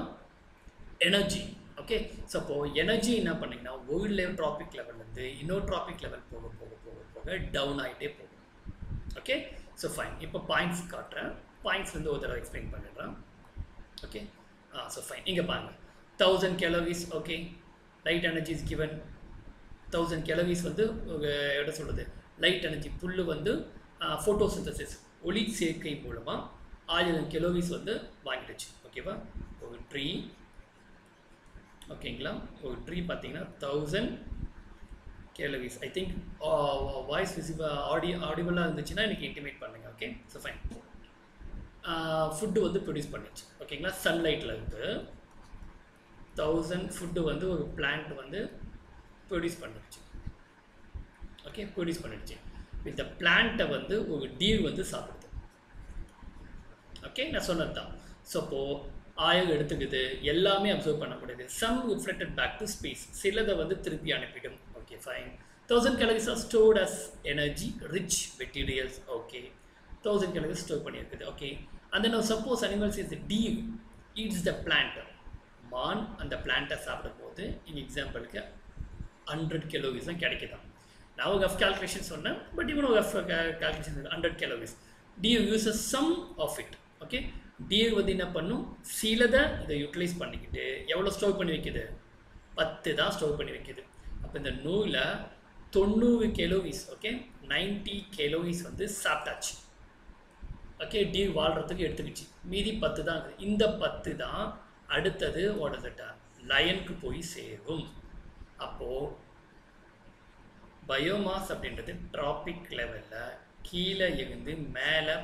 எனர்ஜி ஓகே. ஸோ அப்போது எனர்ஜி என்ன பண்ணிங்கன்னா ஒரு ட்ராபிக் லெவல்லேருந்து இன்னொரு ட்ராபிக் லெவல் போக போக போக போக டவுன் ஆகிட்டே போகும் ஓகே. So fine. இப்போ பாயிண்ட்ஸ் காட்டுறேன், பாயிண்ட்ஸ்லேருந்து ஒரு தடவை எக்ஸ்பிளைன் பண்ணிடுறேன் ஓகே. So fine. இங்கே பாருங்கள் 1000 calories okay, light energy is given 1000 calories வந்து என்ன சொல்கிறது லைட் எனர்ஜி புல் வந்து ஃபோட்டோசிந்தசிஸ் ஒளி சேர்க்கை மூலமாக 1000 கெலோவிஸ் வந்து வாங்கிடுச்சு. ஓகேவா? ஒரு ட்ரீ ஓகேங்களா, ஒரு ட்ரீ பார்த்தீங்கன்னா 1000 கெலவிஸ். ஐ திங்க் வாய்ஸ் ஆடிபிளாக இருந்துச்சுன்னா எனக்கு இன்டிமேட் பண்ணுங்கள். Okay, so fine. ஃபுட்டு வந்து ப்ரொடியூஸ் பண்ணிச்சு. ஓகேங்களா, சன்லைட்டில் இருந்து 1000 ஃபுட்டு வந்து ஒரு பிளான்ட் வந்து ப்ரொடியூஸ் பண்ணிடுச்சு. ஓகே, ப்ரொடியூஸ் பண்ணிடுச்சு. இந்த பிளான்ட்டை வந்து ஒரு டீர் வந்து சாப்பிடுது. ஓகே, நான் சொன்னது தான். ஸோ அப்போது ஆயில் எடுத்துக்குது, எல்லாமே அப்சர்வ் பண்ண முடியுது. Some reflected back to space, சிலதை வந்து திருப்பி அனுப்பிடும். Okay fine. 1000 calories are stored as energy rich materials. Okay, 1000 calories store பண்ணியிருக்குது. Okay, and then suppose animals is deer eats the plant. மான் அந்த பிளான்ட்டை சாப்பிடும் போது இங்கே எக்ஸாம்பிளுக்கு 100 calories தான் கிடைக்குதான். நான் ஒரு ரஃப் கால்குலேஷன் சொன்னேன், பட் இவன் ஒரு rough calculation 100 calories. deer uses some of it. Okay, deer வந்து என்ன பண்ணும், சிலதை இதை யூட்டிலைஸ் பண்ணிக்கிட்டு எவ்வளோ ஸ்டோர் பண்ணி வைக்குது, 10 தான் ஸ்டோர் பண்ணி வைக்குது. அப்போ இந்த நூலில் 90 கெலோவிஸ், ஓகே 90 கெலோவிஸ் வந்து சாப்பிட்டாச்சு. ஓகே, டியர் வாழ்கிறதுக்கு எடுத்துக்கிச்சு, மீதி 10 தான் இருக்குது. இந்த 10 தான் அடுத்தது ஓடதட்டா லயனுக்கு போய் சேரும். அப்போது பயோமாஸ் அப்படின்றது ட்ராபிக் லெவலில் கீழே இருந்து மேலே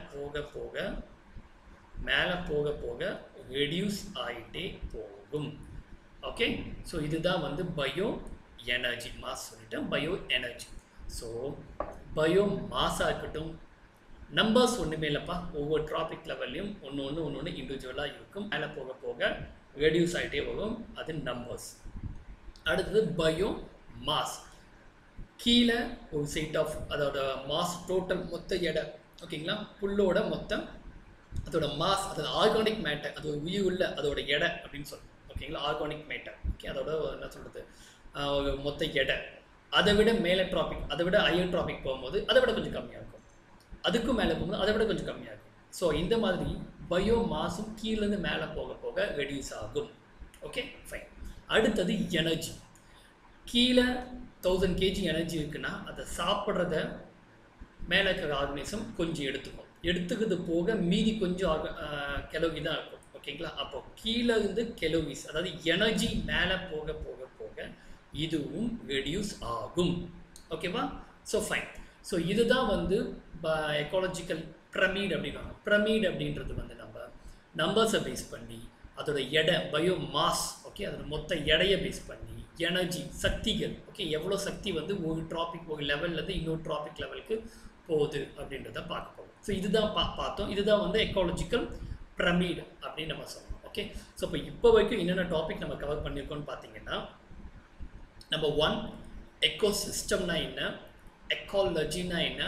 போக ரெடியூஸ் ஆகிட்டே போகும். ஓகே, ஸோ இதுதான் வந்து பயோ எனர்ஜி. மாஸ் சொல்லிட்டேன், பயோ எனர்ஜி. ஸோ பயோ மாஸாக இருக்கட்டும், நம்பர்ஸ் ஒன்றுமே இல்லைப்பா, ஒவ்வொரு ட்ராபிக் லெவல்லையும் ஒன்று இண்டிவிஜுவலாக இருக்கும். மேலே போக ரெடியூஸ் ஆகிட்டே போகும், அது நம்பர்ஸ். அடுத்தது பயோ மாஸ், கீழே ஒரு செட் ஆஃப் அதோட மாஸ் டோட்டல் மொத்த எடை. ஓகேங்களா, புல்லோட மொத்தம் அதோட மாஸ், அதோட ஆர்கானிக் மேட்டர், அது உயிர் உள்ள அதோட எடை அப்படின்னு சொல்லுவோம். ஓகேங்களா, ஆர்கானிக் மேட்டர். ஓகே, அதோட என்ன சொல்கிறது மொத்த எடை அதை விட மேலே ட்ராபிக், அதை விட ஹையர் ட்ராபிக் போகும்போது அதை விட கொஞ்சம் கம்மியாக இருக்கும், அதுக்கும் மேலே போகும்போது அதை விட கொஞ்சம் கம்மியாக இருக்கும். ஸோ இந்த மாதிரி பயோ மாஸும் கீழேருந்து மேலே போக ரெடியூஸ் ஆகும். Okay fine. அடுத்தது எனர்ஜி. கீழே 1000 kg எனர்ஜி இருக்குன்னா அதை சாப்பிட்றத மேலே இருக்கிற ஆர்கனிசம் கொஞ்சம் எடுத்துக்கிறது போக மீதி கொஞ்சம் கெலோவி தான் இருக்கும். ஓகேங்களா, அப்போ கீழே இருந்து கெலோவிஸ், அதாவது எனர்ஜி மேலே போக இதுவும் ரெடியூஸ் ஆகும். ஓகேவா? So fine. ஸோ இதுதான் வந்து எக்காலஜிக்கல் பிரமிட் அப்படின்வாங்க. பிரமிட் அப்படின்றது வந்து நம்ம நம்பர்ஸை பேஸ் பண்ணி அதோட எடை பயோ மாஸ், ஓகே அதோட மொத்த எடையை பேஸ் பண்ணி எனர்ஜி சக்திகள், ஓகே எவ்வளோ சக்தி வந்து ஒரு ட்ராபிக் ஒரு லெவல்லேருந்து இன்னொரு ட்ராபிக் லெவலுக்கு போகுது அப்படின்றத பார்க்க போகும். ஸோ இதுதான் பார்த்தோம். இதுதான் வந்து எக்காலஜிக்கல் பிரமிட் அப்படின்னு நம்ம சொல்லணும். ஓகே, ஸோ இப்போ வரைக்கும் என்னென்ன டாபிக் நம்ம கவர் பண்ணியிருக்கோம்னு பார்த்தீங்கன்னா, நம்பர் 1 எக்கோசிஸ்டம்னா என்ன, எக்காலஜினா என்ன,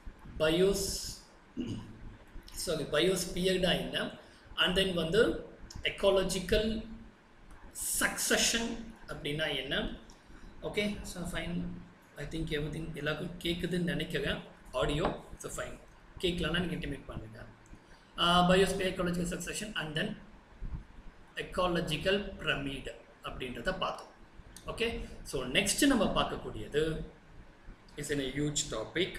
பயோஸ்பியர்னா என்ன, அண்ட் தென் வந்து எக்காலஜிக்கல் சக்சஷன் அப்படின்னா என்ன. Okay, so fine. I think everything எல்லாருக்கும் கேட்குதுன்னு நினைக்கிறேன் ஆடியோ. ஸோ ஃபைன், கேட்கலான்னா எனக்கு இன்டிமேட் பண்ணுங்கள். Biosphere, ecological succession and then ecological pyramid அப்படின்றத பார்த்தோம். ஓகே, ஸோ நெக்ஸ்ட் நம்ம பார்க்கக்கூடியது is in a huge topic,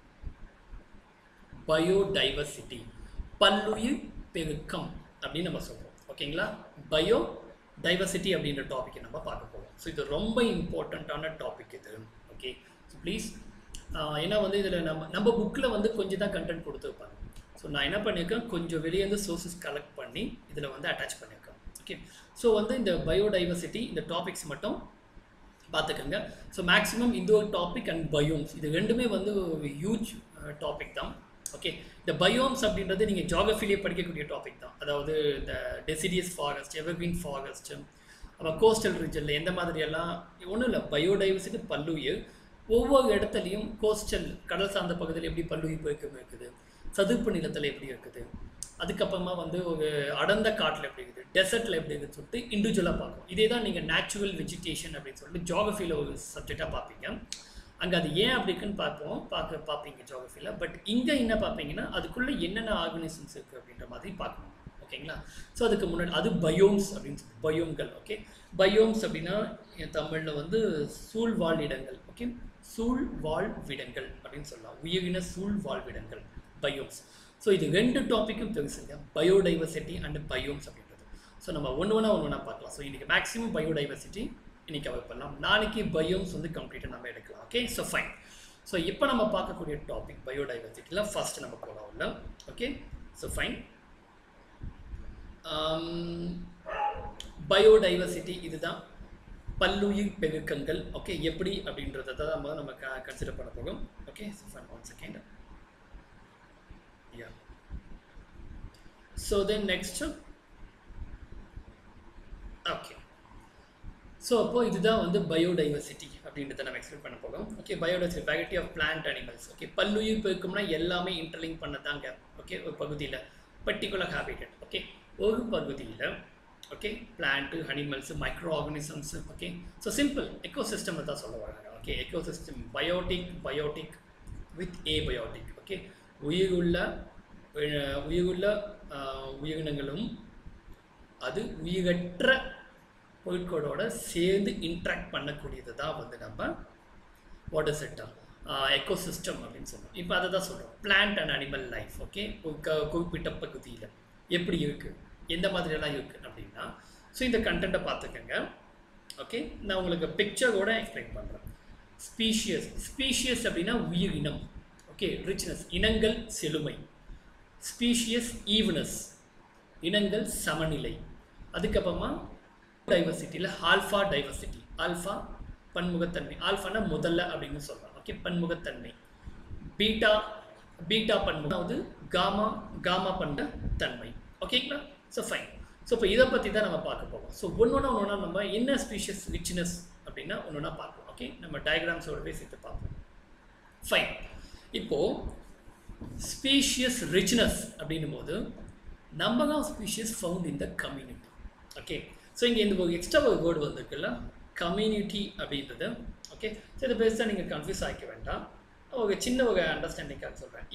biodiversity, பல்லுயிர் பெருக்கம் அப்படின்னு நம்ம சொல்கிறோம். ஓகேங்களா, பயோடைவர்சிட்டி அப்படின்ற டாப்பிக்கை நம்ம பார்க்க போகிறோம். ஸோ இது ரொம்ப இம்பார்ட்டண்ட்டான டாபிக் இது. ஓகே, ஸோ ப்ளீஸ், ஏன்னா வந்து இதில் நம்ம புக்கில் வந்து கொஞ்சம் தான் கண்டென்ட் கொடுத்துருப்பாங்க. ஸோ நான் என்ன பண்ணியிருக்கேன், கொஞ்சம் வெளியே வந்து சோர்ஸஸ் கலெக்ட் பண்ணி இதில் வந்து அட்டாச் பண்ணியிருக்கேன். ஓகே, ஸோ வந்து இந்த பயோடைவர்சிட்டி இந்த டாபிக்ஸ் மட்டும் பார்த்துக்கோங்க. ஸோ மேக்ஸிமம் இந்த ஒரு டாபிக் அண்ட் பயோம்ஸ் இது ரெண்டுமே வந்து ஒரு ஹியூஜ் டாபிக் தான். ஓகே, இந்த பயோம்ஸ் அப்படின்றது நீங்கள் ஜியோகிரஃபிலேயே படிக்கக்கூடிய டாபிக் தான். அதாவது இந்த டெசிடியஸ் ஃபாரஸ்ட், எவர்கிரீன் ஃபாரஸ்ட், அப்புறம் கோஸ்டல் ரீஜனில் எந்த மாதிரியெல்லாம் ஒன்றும் இல்லை. பயோடைவர்சிட்டி பல்லுயிர் ஒவ்வொரு இடத்துலையும், கோஸ்டல் கடல் சார்ந்த பகுதியில் எப்படி பல்லுயிர் பெருக்கம் இருக்குது, சதுப்பு நிலத்தில் எப்படி இருக்குது, அதுக்கப்புறமா வந்து ஒரு அடர்ந்த காட்டில் எப்படி இருக்குது, டெசர்ட்டில் எப்படி இருக்குதுன்னு சொல்லிட்டு இண்டிவிஜுவலாக பார்க்கும். இதே தான் நீங்கள் நேச்சுரல் வெஜிடேஷன் அப்படின்னு சொல்லிட்டு ஜியோகிரஃபியில் ஒரு சப்ஜெக்டாக பார்ப்பீங்க. அங்கே அது ஏன் அப்படி இருக்குன்னு பார்ப்பீங்க ஜியோகிரஃபியில். பட் இங்கே என்ன பார்ப்பீங்கன்னா அதுக்குள்ளே என்னென்ன ஆர்கனிசம்ஸ் இருக்குது அப்படின்ற மாதிரி பார்க்கணும். ஓகேங்களா. ஸோ அதுக்கு முன்னாடி அது பயோம்ஸ் அப்படின்னு சொல்லி பயோம்கள். ஓகே, பயோம்ஸ் அப்படின்னா என் தமிழில் வந்து சூழ்வாழிடங்கள். ஓகே, சூழ்வாழ்விடங்கள் அப்படின்னு சொல்லலாம். உயிரின சூழ்வாழ்விடங்கள் பயோம்ஸ். ஸோ இது ரெண்டு டாப்பிக்கும் பெருசுங்க, பயோடைவர்சிட்டி அண்ட் பயோம்ஸ் அப்படின்றது. ஸோ நம்ம ஒன்று ஒன்றா பார்க்கலாம். ஸோ இன்றைக்கி மேக்ஸிமம் பயோடைவர்சிட்டி இன்றைக்கி கவர் பண்ணலாம், நாளைக்கு பயோம்ஸ் வந்து கம்ப்ளீட்டாக நம்ம எடுக்கலாம். Okay, so fine. ஸோ இப்போ நம்ம பார்க்கக்கூடிய டாபிக் பயோடைவர்சிட்டியில் ஃபர்ஸ்ட் நம்ம போகலாம் உள்ள. Okay, so fine. பயோடைவர்சிட்டி இதுதான் பல்லுயிர் பெருக்கங்கள். ஓகே, எப்படி அப்படின்றத தான் நம்ம கன்சிடர் பண்ண போகிறோம். Okay, so fine, 1 second. Yeah, so then next. Okay, so அப்போ இதுதான் வந்து பயோடைவர்சிட்டி அப்படின்றத நம்ம எக்ஸ்பிளைன் பண்ண போகிறோம். Okay, biodiversity variety of plant animals. Okay, பல்லுயிர் பெருக்கம்னா எல்லாமே இன்டர்லிங்க் பண்ணதாங்க. ஓகே, ஒரு பகுதியில் பர்டிகுலர் ஹேபிட்டட். ஓகே, ஒரு பகுதியில் okay plant, animals, micro organisms. Okay, so simple ecosystem தான் சொல்ல வராங்க. Okay, ecosystem biotic with abiotic. Okay, உயிருள்ள உயிரினங்களும் அது உயிரற்ற பொருட்களோட சேர்ந்து இன்ட்ராக்ட் பண்ணக்கூடியது தான் வந்து நம்ம வாட்டர் செக்டார் எக்கோசிஸ்டம் அப்படின்னு சொல்லுவோம். இப்போ அதை தான் சொல்கிறோம், plant and animal life. Okay, குறிப்பிட்ட பகுதியில் எப்படி இருக்குது, எந்த மாதிரியெல்லாம் இருக்குது அப்படின்னா, ஸோ இந்த கண்டென்ட்டை பார்த்துக்கோங்க. ஓகே, நான் உங்களுக்கு பிக்சரோட எக்ஸ்பிளைன் பண்ணுறேன். ஸ்பீஷியஸ் அப்படின்னா உயிரினம். ஓகே, ரிச்னஸ் இனங்கள் செழுமை. ஸ்பீஷியஸ் ஈவனஸ் இனங்கள் சமநிலை. அதுக்கப்புறமா டைவர்சிட்டியில் ஆல்ஃபா டைவர்சிட்டி, ஆல்ஃபா பன்முகத்தன்மை, ஆல்ஃபானா முதல்ல அப்படின்னு சொல்கிறோம். ஓகே, பன்முகத்தன்மை. பீட்டா பன்முக, அதாவது காமா பன்முகத்தன்மை. ஓகேங்களா. So fine. ஸோ இப்போ இதை பற்றி தான் நம்ம பார்க்க போவோம். ஸோ ஒன்றா நம்ம என்ன ஸ்பீஷியஸ் ரிச்னஸ் அப்படின்னா ஒன்றா பார்ப்போம். ஓகே, நம்ம டயக்ராம்ஸோடவே சேர்த்து பார்ப்போம். ஃபைன். இப்போது ஸ்பீஷியஸ் ரிச்னஸ் அப்படின்னும் போது number of species found in the community. Okay, so இங்கே இந்த ஒரு எக்ஸ்ட்ரா ஒரு வேர்டு வந்திருக்குல்ல, கம்யூனிட்டி அப்படின்றது. ஓகே, ஸோ இதை பெருசாக நீங்கள் கன்ஃபியூஸ் ஆகிக்க வேண்டாம், ஒரு சின்ன ஒரு அண்டர்ஸ்டாண்டிங்காக சொல்கிறேன்.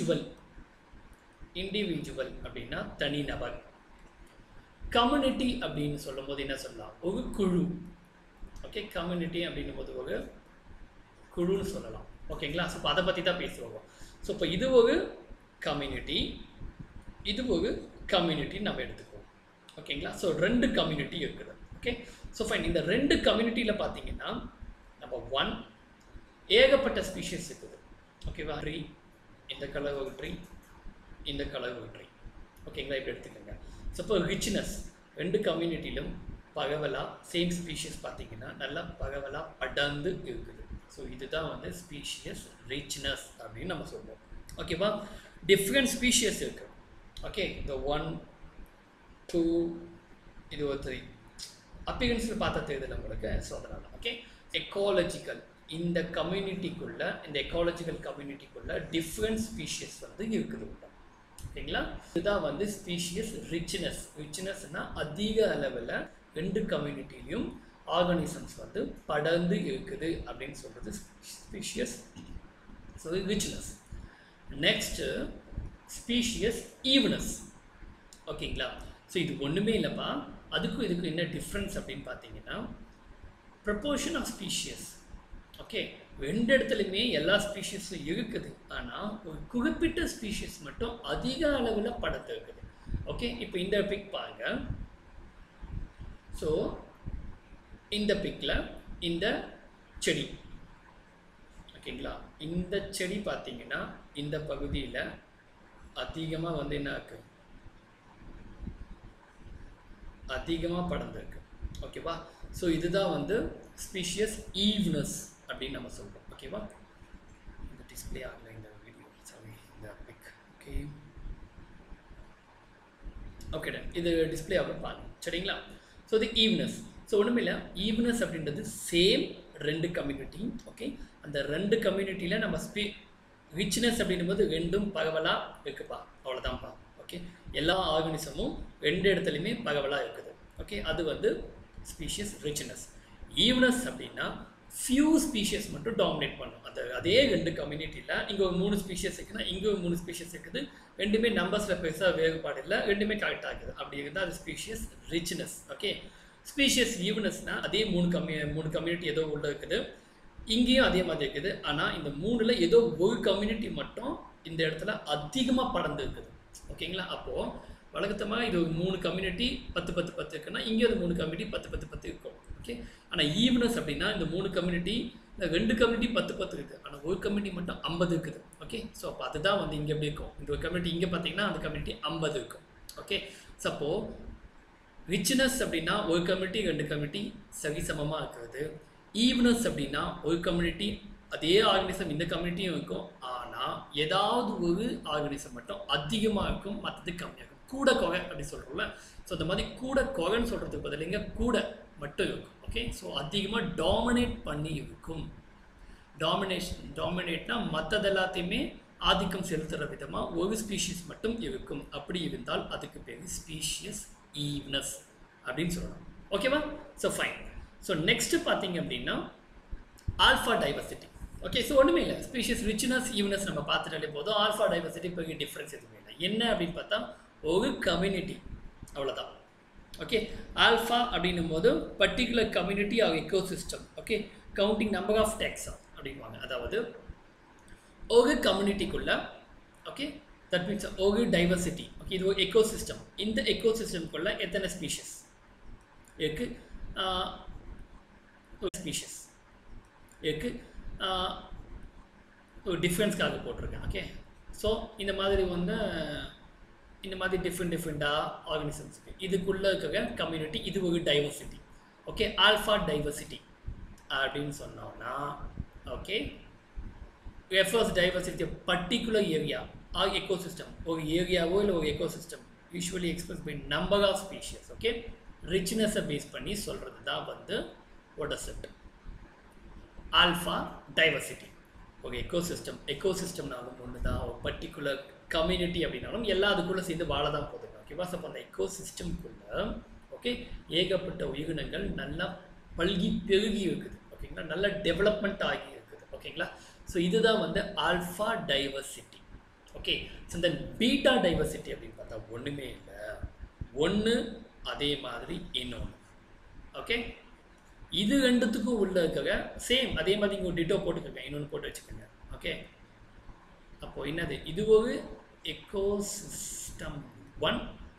இண்டிவிஜுவல் அப்படின்னா தனிநபர். கம்யூனிட்டி அப்படின்னு சொல்லும் போது என்ன சொல்லலாம், ஒரு குழு. ஓகே, கம்யூனிட்டி அப்படின்னும் போது ஒரு குழுன்னு சொல்லலாம். ஓகேங்களா. ஸோ இப்போ அதை பற்றி தான் பேசுவோம். ஸோ இப்போ இது ஒரு கம்யூனிட்டி, இது ஒரு கம்யூனிட்டி நம்ம எடுத்துக்குவோம். ஓகேங்களா. ஸோ ரெண்டு கம்யூனிட்டி இருக்குது. Okay, so fine. இந்த ரெண்டு கம்யூனிட்டியில் பார்த்தீங்கன்னா நம்பர் 1 ஏகப்பட்ட ஸ்பீஷியஸ் இருக்குது. ஓகேவா. ட்ரீ, இந்த கலர் ஒரு ட்ரீ, இந்த கலர் ஒரு ட்ரீ. ஓகேங்களா, இப்படி எடுத்துக்கோங்க. ஸோ இப்போ ரிச்னஸ் ரெண்டு கம்யூனிட்டியிலும் பகவலாக சேம் ஸ்பீஷியஸ் பார்த்தீங்கன்னா நல்லா பகவலாக படர்ந்து இருக்குது. ஸோ இதுதான் வந்து ஸ்பீஷியஸ் ரிச்னஸ் அப்படின்னு நம்ம சொல்லுவோம். ஓகேவா. டிஃப்ரெண்ட் ஸ்பீஷியஸ் இருக்குது. ஓகே, இந்த 1 2 இது ஒரு 3 அப்பியரன்ஸில் பார்த்தா தெரியுது உங்களுக்கு. ஸோ அதனால் ஓகே, எக்காலஜிக்கல் இந்த கம்யூனிட்டிக்குள்ளே, இந்த எக்காலஜிக்கல் கம்யூனிட்டிக்குள்ளே டிஃப்ரெண்ட் ஸ்பீஷியஸ் வந்து இருக்குது. ஓகேங்களா. இதுதான் வந்து ஸ்பீஷியஸ் ரிச்னஸ்னால் அதிக அளவில் ரெண்டு கம்யூனிட்டிலையும் ஆர்கானிசம்ஸ் வந்து படர்ந்து இருக்குது அப்படின்னு சொல்கிறது species richness. Next species evenness. ஓகேங்களா. ஸோ இது ஒன்றுமே இல்லைப்பா, அதுக்கும் இதுக்கும் என்ன டிஃப்ரென்ஸ் அப்படின்னு பார்த்தீங்கன்னா ப்ரப்போர்ஷன் ஆஃப் ஸ்பீஷியஸ். ஓகே, ரெண்டு இடத்துலையுமே எல்லா ஸ்பீஷியஸும் இருக்குது, ஆனால் ஒரு குறிப்பிட்ட ஸ்பீஷியஸ் மட்டும் அதிக அளவில் படர்ந்து இருக்குது. ஓகே, இப்போ இந்த பிக் பாருங்க. ஸோ இந்த பிக்கில் இந்த செடி. ஓகேங்களா, இந்த செடி பார்த்தீங்கன்னா இந்த பகுதியில் அதிகமாக வந்து என்ன இருக்குது, அதிகமாக படர்ந்துருக்கு. ஓகேவா. ஸோ இதுதான் வந்து ஸ்பீஷியஸ் ஈவ்னஸ் அப்படின்னு நம்ம சொல்கிறோம். ஓகேவா. இந்த டிஸ்பிளே ஆகலை இந்த வீடியோ, சாரி இந்த பிக். ஓகே ஓகே டன், இது டிஸ்பிளே ஆக பாருங்க. சரிங்களா. ஸோ இது ஈவ்னஸ். ஸோ ஒன்றுமே இல்லை, ஈவ்னஸ் அப்படின்றது சேம் ரெண்டு கம்யூனிட்டி. ஓகே, அந்த ரெண்டு கம்யூனிட்டியில் நம்ம ரிச்னஸ் அப்படின்னும் போது ரெண்டும் பகவலாக இருக்குப்பா, அவ்வளோதான்ப்பா. ஓகே, எல்லா ஆர்கானிசமும் ரெண்டு இடத்துலையுமே பகவலாக இருக்குது. ஓகே, அது வந்து ஸ்பீஷியஸ் ரிச்னஸ். ஈவ்னஸ் அப்படின்னா ஃபியூ ஸ்பீஷியஸ் மட்டும் டாமினேட் பண்ணும். அதே 2 கம்யூனிட்டியில் இங்கே ஒரு 3 ஸ்பீஷியஸ் இருக்குன்னா இங்கே ஒரு 3 ஸ்பீஷியஸ் இருக்குது. ரெண்டுமே நம்பர்ஸில் பெருசாக வேறுபாடு இல்லை, ரெண்டுமே கரெக்டாக இருக்குது. அப்படி இருந்தால் அது ஸ்பீஷியஸ் ரிச்னஸ். ஓகே, ஸ்பீஷியஸ் ஈவனஸ்னால் அதே 3 கம்யூனிட்டி ஏதோ உள்ள இருக்குது, இங்கேயும் அதே மாதிரி இருக்குது. ஆனால் இந்த 3ல் ஏதோ ஒரு கம்யூனிட்டி மட்டும் இந்த இடத்துல அதிகமாக படர்ந்து இருக்குது. ஓகேங்களா? அப்போது வழக்கத்தமாக இது ஒரு 3 கம்யூனிட்டி 10-10-10 இருக்குன்னா இங்கே ஒரு 3 கம்யூனிட்டி 10-10-10 இருக்கும். ஓகே, ஆனால் ஈவனஸ் அப்படின்னா இந்த 3 கம்யூனிட்டி, இந்த 2 கம்யூனிட்டி 10-10 இருக்குது, ஆனால் ஒரு கம்யூனிட்டி மட்டும் 50 இருக்குது. ஓகே, ஸோ அப்போ அதுதான் வந்து இங்கே எப்படி இருக்கும், இந்த ஒரு கம்யூனிட்டி இங்கே பார்த்தீங்கன்னா அந்த கம்யூனிட்டி 50 இருக்கும். ஓகே, ஸோ அப்போது ரிச்னஸ் அப்படின்னா ஒரு கம்யூனிட்டி 2 கம்யூனிட்டி சரிசமமாக இருக்கிறது. ஈவனஸ் அப்படின்னா ஒரு கம்யூனிட்டி அதே ஆர்கனிசம் இந்த கம்யூனிட்டியும் இருக்கும், ஆனால் ஏதாவது ஒரு ஆர்கனிசம் மட்டும் அதிகமாக இருக்கும், மற்றது கம்மியாக இருக்கும். கூட கொகை அப்படி சொல்கிறோம்ல, ஸோ இந்த மாதிரி கூட கொகைன்னு சொல்கிறதுக்கு பதில் இங்கே கூட மட்டும் இருக்கும். ஓகே, ஸோ அதிகமாக டாமினேட் பண்ணி இருக்கும். டாமினேட்னா மற்றது எல்லாத்தையுமே ஆதிக்கம் செலுத்துகிற விதமாக ஒரு ஸ்பீஷிஸ் மட்டும் இருக்கும். அப்படி இருந்தால் அதுக்கு பேர் ஸ்பீஷியஸ் ஈவ்னஸ் அப்படின்னு சொல்லலாம். ஓகேவா? So fine. ஸோ நெக்ஸ்ட்டு பார்த்தீங்க அப்படின்னா ஆல்ஃபா டைவர்சிட்டி. ஓகே, ஸோ ஒன்றுமே இல்லை, ஸ்பீஷியஸ் ரிச்னஸ் ஈவ்னஸ் நம்ம பார்த்துட்டாலே போதும். ஆல்ஃபா டைவர்சிட்டி பெரிய டிஃப்ரென்ஸ் எதுவுமே இல்லை. என்ன அப்படின்னு பார்த்தா ஒரு கம்யூனிட்டி, அவ்வளோதான். ஓகே, ஆல்ஃபா அப்படின்னும் போது particular community or ecosystem. Okay, counting number of taxa அப்படின்வாங்க. அதாவது ஒரு கம்யூனிட்டிக்குள்ள, ஓகே, தட் மீன்ஸ் ஒரு டைவர்சிட்டி. ஓகே, இது ஒரு எக்கோசிஸ்டம். இந்த எக்கோசிஸ்டம்குள்ள எத்தனை ஸ்பீஷியஸ் இருக்கு? ஸ்பீஷியஸ் இருக்கு. ஒரு டிஃப்ரென்ஸ்க்காக போட்டிருக்கேன். ஓகே, ஸோ இந்த மாதிரி வந்து இந்த மாதிரி டிஃப்ரெண்ட்டாக ஆர்கனிசம்ஸ் இருக்குது. இதுக்குள்ளே இருக்கிற கம்யூனிட்டி இது ஒரு டைவர்சிட்டி. ஓகே, ஆல்ஃபா டைவர்சிட்டி அப்படின்னு சொன்னோம்னா, okay, refers diversity particular area or ecosystem. ஒரு ஏரியாவோ இல்லை ஒரு ecosystem usually express by number of species. Okay, ரிச்னஸை பேஸ் பண்ணி சொல்கிறது தான் வந்து what is it? Alpha diversity. ஒரு எக்கோசிஸ்டம்னாலும் ஒன்று தான், ஒரு பர்டிகுலர் கம்யூனிட்டி அப்படின்னாலும் எல்லா அதுக்குள்ளே சேர்ந்து வாழ தான் போதுங்க. ஓகேவா? ஸோ அப்போ அந்த எக்கோசிஸ்டம்குள்ளே ஓகே ஏகப்பட்ட உயிரினங்கள் நல்லா பல்கி பெருகி இருக்குது. ஓகேங்களா? நல்ல டெவலப்மெண்ட் ஆகி இருக்குது. ஓகேங்களா? ஸோ இதுதான் வந்து ஆல்ஃபா டைவர்சிட்டி. ஓகே, ஸோ இந்த பீட்டா டைவர்சிட்டி அப்படின்னு பார்த்தா ஒன்றுமே இல்லை, ஒன்று அதே மாதிரி இன்னொன்று. ஓகே, இது ரெண்டுத்துக்கும் உள்ள இருக்கிற சேம் அதே மாதிரி இங்கே ஒரு டிட்டோ போட்டுக்கோங்க, இன்னொன்று போட்டு வச்சுக்கோங்க. ஓகே, அப்போது என்னது? இது ஒரு எக்கோசிஸ்டம் 1,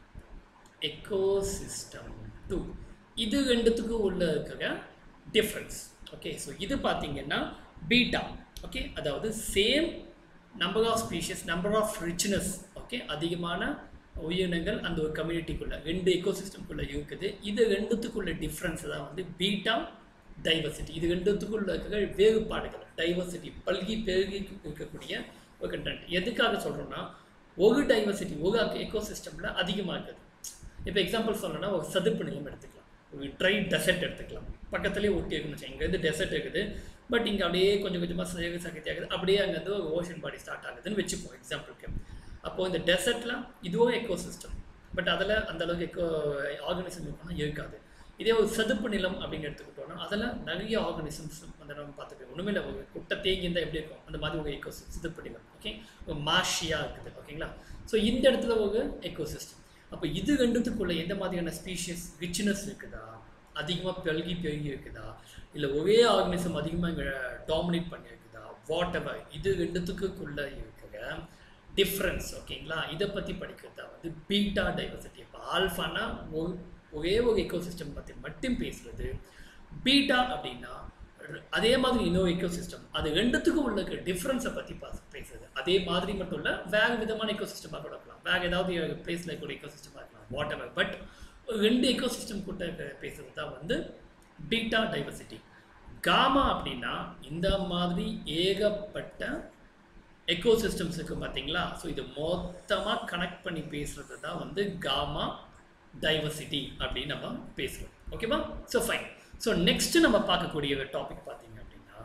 எக்கோசிஸ்டம் 2. இது ரெண்டுத்துக்கும் உள்ள இருக்கிற டிஃப்ரென்ஸ். ஓகே, ஸோ இது பார்த்தீங்கன்னா பீட்டா. ஓகே, அதாவது same number of species, number of richness. Okay, அதிகமான உயிரினங்கள் அந்த ஒரு கம்யூனிட்டிக்குள்ளே 2 எக்கோசிஸ்டம்குள்ளே இருக்குது. இது ரெண்டுத்துக்குள்ள டிஃப்ரென்ஸ் தான் வந்து பீட்டா டைவர்சிட்டி. இது ரெண்டுத்துக்குள்ள இருக்கிற வேறுபாடுகள், டைவர்சிட்டி, பல்கி பெருகி இருக்கக்கூடிய ஒரு கண்டென்ட். எதுக்காக சொல்கிறோன்னா, ஒரு டைவர்சிட்டி ஒரு எக்கோசிஸ்டமில் அதிகமாக இருக்குது. இப்போ எக்ஸாம்பிள் சொல்லணும்னா ஒரு சதுப்பு நிலம் எடுத்துக்கலாம், ஒரு ட்ரை டெசர்ட் எடுத்துக்கலாம். பக்கத்துலேயே ஒட்டி இருக்குன்னு வச்சுக்கோங்க. இங்கேருந்து டெசர்ட் இருக்குது, பட் இங்கே அப்படியே கொஞ்சம் கொஞ்சமாக சகதி ஆகுது, அப்படியே அங்கேருந்து ஒரு ஓஷன் பாடி ஸ்டார்ட் ஆகுதுன்னு வச்சுப்போம் எக்ஸாம்பிளுக்கு. அப்போது இந்த டெசர்ட்டில் இதுவும் எக்கோசிஸ்டம், பட் அதில் அந்தளவுக்கு ஆர்கனிசம் இருக்கணும் இருக்காது. இதே ஒரு சதுப்பு நிலம் அப்படின்னு எடுத்துக்கிட்டோம்னா அதில் நிறைய ஆர்கனிசம்ஸ் வந்து நம்ம பார்த்துக்கோம். ஒன்றுமே இல்லை, ஒரு குட்டை தேங்கி இருந்தால் எப்படி இருக்கும் அந்த மாதிரி ஒரு எக்கோசிஸ்டம் சதுப்பு நிலம். ஓகே, ஒரு மாஷியாக இருக்குது. ஓகேங்களா? ஸோ இந்த இடத்துல ஒரு எக்கோசிஸ்டம். அப்போ இது ரெண்டுத்துக்குள்ளே எந்த மாதிரியான ஸ்பீஷியஸ் ரிச்னஸ் இருக்குதா, அதிகமாக பெருகி இருக்குதா, இல்லை ஒரே ஆர்கனிசம் அதிகமாக இங்கே டாமினேட் பண்ணியிருக்குதா, வாட் எவர், இது ரெண்டுத்துக்குள்ளே இருக்கிற டிஃப்ரென்ஸ். ஓகேங்களா? இதை பற்றி படிக்கிறதா வந்து பீட்டா டைவர்சிட்டி. இப்போ ஆல்ஃபானா ஒரே ஒரு எக்கோசிஸ்டம் பற்றி மட்டும் பேசுகிறது. பீட்டா அப்படின்னா அதே மாதிரி இன்னொரு எக்கோசிஸ்டம், அது ரெண்டுத்துக்கும் உள்ள டிஃப்ரென்ஸை பற்றி பேசுறது. அதே மாதிரி மட்டும் இல்லை, வேறு விதமான எக்கோசிஸ்டமாக கூட இருக்கலாம், வேறு ஏதாவது பிளேஸில் இருக்கிற எக்கோசிஸ்டமாக இருக்கலாம், வாட் எவர். பட் 2 எக்கோசிஸ்டம் கூட பேசுகிறது தான் வந்து பீட்டா டைவர்சிட்டி. காமா அப்படின்னா இந்த மாதிரி ஏகப்பட்ட எக்கோசிஸ்டம்ஸ் இருக்குது பார்த்தீங்களா? ஸோ இது மொத்தமாக கனெக்ட் பண்ணி பேசுகிறது தான் வந்து காமா டைவர்சிட்டி அப்படின்னு நம்ம பேசுகிறோம். ஓகேவா? So fine. ஸோ நெக்ஸ்ட்டு நம்ம பார்க்கக்கூடிய ஒரு டாபிக் பார்த்தீங்க அப்படின்னா,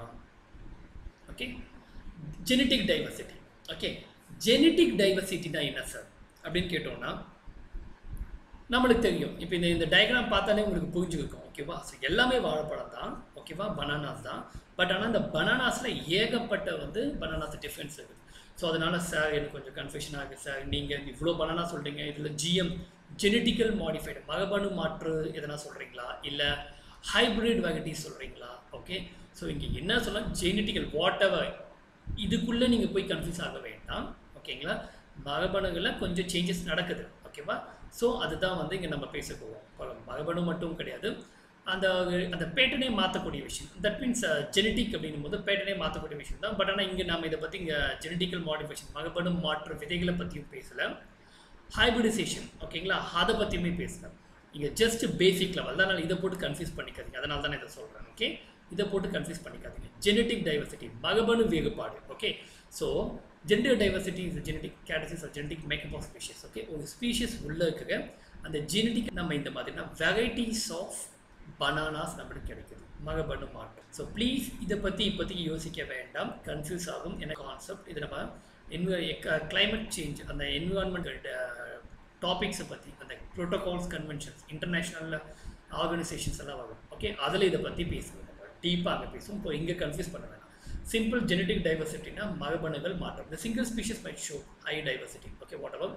okay, genetic diversity. Okay, genetic டைவர்சிட்டினா என்ன சார் அப்படின்னு கேட்டோம்னா, நம்மளுக்கு தெரியும். இப்போ இந்த டயக்ராம் பார்த்தாலே உங்களுக்கு புரிஞ்சுருக்கும். ஓகேவா? ஸோ எல்லாமே வாழைப்பழம் தான். ஓகே, ஓகேவா, பனானாஸ் தான். பட் ஆனால் இந்த பனானாஸில் ஏகப்பட்ட வந்து பனானாஸ் டிஃப்ரென்ஸ் இருக்குது. ஸோ அதனால் சார் எனக்கு கொஞ்சம் கன்ஃபியூஷன் ஆகுது சார், நீங்கள் இவ்வளோ பனானா சொல்கிறீங்க, இதில் ஜிஎம் ஜெனட்டிக்கல் மாடிஃபைடு மரபணு மாற்று எதனா சொல்கிறீங்களா, இல்லை ஹைப்ரிட் வெரைட்டிஸ் சொல்கிறீங்களா? ஓகே, ஸோ இங்கே என்ன சொல்லலாம், ஜெனட்டிக்கல் வாட் எவர், இதுக்குள்ளே நீங்கள் போய் கன்ஃபியூஸ் ஆக வேண்டாம். ஓகேங்களா, மரபணுகளில் கொஞ்சம் சேஞ்சஸ் நடக்குது. ஓகேவா, ஸோ அதுதான் வந்து இங்கே நம்ம பேச போவோம். மரபணு மட்டும் கிடையாது, அந்த அந்த பேட்டர்னே மாற்றக்கூடிய விஷயம். தட் மீன்ஸ் ஜெனட்டிக் அப்படின்னும் போது பேட்டர்னே மாற்றக்கூடிய விஷயம் தான். பட் ஆனால் இங்கே நம்ம இதை பற்றி இங்கே ஜெனட்டிக்கல் மாடிஃபிகேஷன் மரபணு மாற்று விதைகளை பற்றியும் பேசலை, ஹைபிரிடைசேஷன் ஓகேங்களா அதை பற்றியுமே பேசலை. இங்கே ஜஸ்ட் பேசிக் லெவல், அதனால் இதை போட்டு கன்ஃபியூஸ் பண்ணிக்காதீங்க. அதனால தான் இதை சொல்கிறேன். ஓகே, இதை போட்டு கன்ஃபியூஸ் பண்ணிக்காதீங்க. ஜெனட்டிக் டைவர்சிட்டி மரபணு வேறுபாடு. Okay, so gender diversity is genetic கேட்டசிஸ் of genetic makeup of species. Okay, ஒரு ஸ்பீஷிஸ் உள்ள இருக்கிற அந்த ஜெனட்டிக் நம்ம இந்த மாதிரினா வெரைட்டிஸ் ஆஃப் பனானாஸ் நம்மளுக்கு கிடைக்குது, மரபணு மாற்றம். ஸோ ப்ளீஸ் இதை பற்றி இப்போதைக்கு யோசிக்க வேண்டாம், கன்ஃபியூஸ் ஆகும். என்ன கான்செப்ட் இது நம்ம கிளைமேட் சேஞ்ச் அந்த என்விரான்மெண்ட் டாபிக்ஸை பற்றி அந்த ப்ரோட்டோகால்ஸ் கன்வென்ஷன்ஸ் இன்டர்நேஷ்னல் ஆர்கனைசேஷன்ஸ் எல்லாம் வரும். ஓகே, அதில் இதை பற்றி பேசுவோம், டீப்பாக அங்கே பேசுவோம். இப்போ இங்கே கன்ஃபியூஸ் பண்ண வேண்டாம். சிம்பிள் ஜெனட்டிக் டைவர்சிட்டினா மரபணுகள் மாற்றம். The single species might show high diversity. Okay, whatever.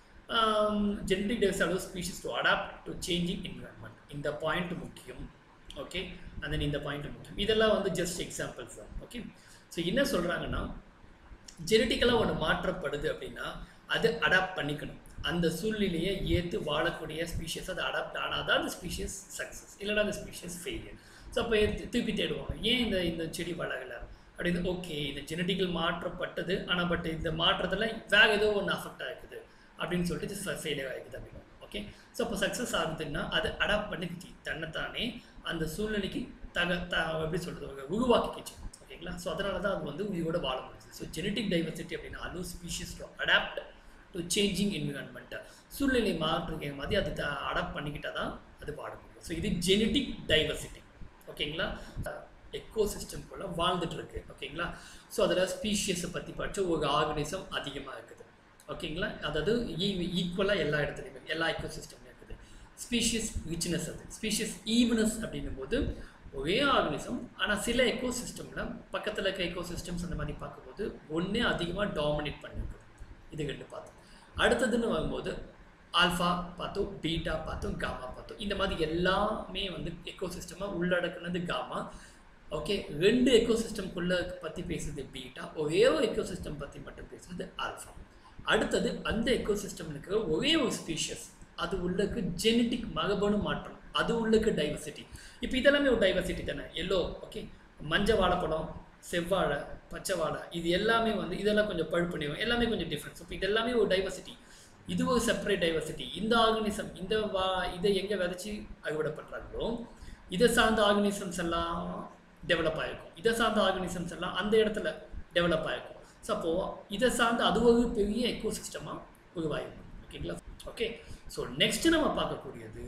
Genetic diversity allows species to adapt to changing environment. இந்த பாயிண்ட் முக்கியம். ஓகே, and then இந்த பாயிண்ட் முக்கியம். இதெல்லாம் வந்து ஜஸ்ட் எக்ஸாம்பிள்ஸ் தான். ஓகே, ஸோ என்ன சொல்கிறாங்கன்னா ஜெனட்டிக்கலாக ஒன்று மாற்றப்படுது அப்படின்னா அது அடாப்ட் பண்ணிக்கணும். அந்த சூழ்நிலையை ஏற்று வாழக்கூடிய ஸ்பீஷியஸ் அது அடாப்ட் ஆனால் தான் அந்த ஸ்பீஷியஸ் சக்ஸஸ், இல்லைனா அந்த ஸ்பீஷியஸ் ஃபெயிலியர். ஸோ அப்போ திருப்பி தேடுவாங்க, ஏன் இந்த செடி வளரலை அப்படின்னு. ஓகே, இந்த ஜெனட்டிக்கல் மாற்றப்பட்டது, ஆனால் பட் இந்த மாற்றத்தில் வேறு ஏதோ ஒன்று அஃபெக்ட் ஆகிக்குது அப்படின்னு சொல்லிட்டு இது ஃபெயிலியர் ஆகிக்குது அப்படின்னு. ஓகே, ஸோ அப்போ சக்ஸஸ் ஆகுதுன்னா அது அடாப்ட் பண்ணிக்கிச்சு, தன்னைத்தானே அந்த சூழ்நிலைக்கு எப்படி சொல்கிறது உருவாக்கிக்கிச்சு. ஓகேங்களா, ஸோ அதனால தான் அது வந்து உயிரோட வாழ முடியுது. ஸோ ஜெனட்டிக் டைவர்சிட்டி அப்படின்னா allow species to adapt to changing என்விரான்மெண்ட்டை, சூழ்நிலை மாற்றுகிற மாதிரி அது அடாப்ட் பண்ணிக்கிட்டால் தான் அது வாழ முடியும். ஸோ இது ஜெனட்டிக் டைவர்சிட்டி. ஓகேங்களா, எக்கோசிஸ்டம்குள்ளே வாழ்ந்துட்டு இருக்கு. ஓகேங்களா, ஸோ அதில் ஸ்பீஷியஸை பற்றி படித்த ஒரு ஆர்கனிசம் அதிகமாக இருக்குது. ஓகேங்களா, அதாவது ஈக்குவலாக எல்லா இடத்துலையுமே எல்லா எக்கோசிஸ்டம்லையும் இருக்குது. ஸ்பீஷியஸ் ரிச்னஸ், அது ஸ்பீஷியஸ் ஈவனஸ் அப்படின்னும் போது ஒரே ஆர்கனிசம், ஆனால் சில எக்கோசிஸ்டமில் பக்கத்தில் இருக்க எக்கோசிஸ்டம்ஸ் அந்த மாதிரி பார்க்கும்போது ஒன்றே அதிகமாக டாமினேட் பண்ணியிருக்குது. இது ரெண்டு பார்த்தோம். அடுத்ததுன்னு வரும்போது ஆல்ஃபா பார்த்தோம், பீட்டா பார்த்தோம், காமா பார்த்தோம். இந்த மாதிரி எல்லாமே வந்து எக்கோசிஸ்டமாக உள்ளடக்குனது காமா. ஓகே, ரெண்டு எக்கோசிஸ்டம்குள்ளே பற்றி பேசுறது பீட்டா, ஒரே ஒரு எக்கோசிஸ்டம் பற்றி மட்டும் பேசுறது ஆல்ஃபா. அடுத்தது அந்த எக்கோசிஸ்டம் இருக்கிற ஒரே ஒரு ஸ்பீஷியஸ், அது உள்ளக்கு ஜெனட்டிக் மரபணு மாற்றம், அது உள்ளக்கு டைவர்சிட்டி. இப்போ இதெல்லாமே ஒரு டைவர்சிட்டி தானே. எல்லோ, ஓகே, மஞ்சள் வாழைப்பழம், செவ்வாழை, பச்சை வாழை, இது எல்லாமே வந்து இதெல்லாம் கொஞ்சம் பழுப்பு நிறம், எல்லாமே கொஞ்சம் டிஃப்ரென்ஸ். இப்போ இது எல்லாமே ஒரு டைவர்சிட்டி, இது ஒரு செப்பரேட் டைவர்சிட்டி. இந்த ஆர்கனிசம் இதை எங்கே விதைச்சி அறுவடை பண்ணுறாங்களோ இதை சார்ந்த ஆர்கனிசம்ஸ் எல்லாம் டெவலப் ஆகிருக்கும், இதை சார்ந்த ஆர்கனிசம்ஸ் எல்லாம் அந்த இடத்துல டெவலப் ஆகிருக்கும். ஸோ அப்போது இதை சார்ந்து அது ஒரு பெரிய எக்கோசிஸ்டமாக உருவாயிருக்கும். ஓகேங்களா, ஓகே. ஸோ நெக்ஸ்ட் நம்ம பார்க்கக்கூடியது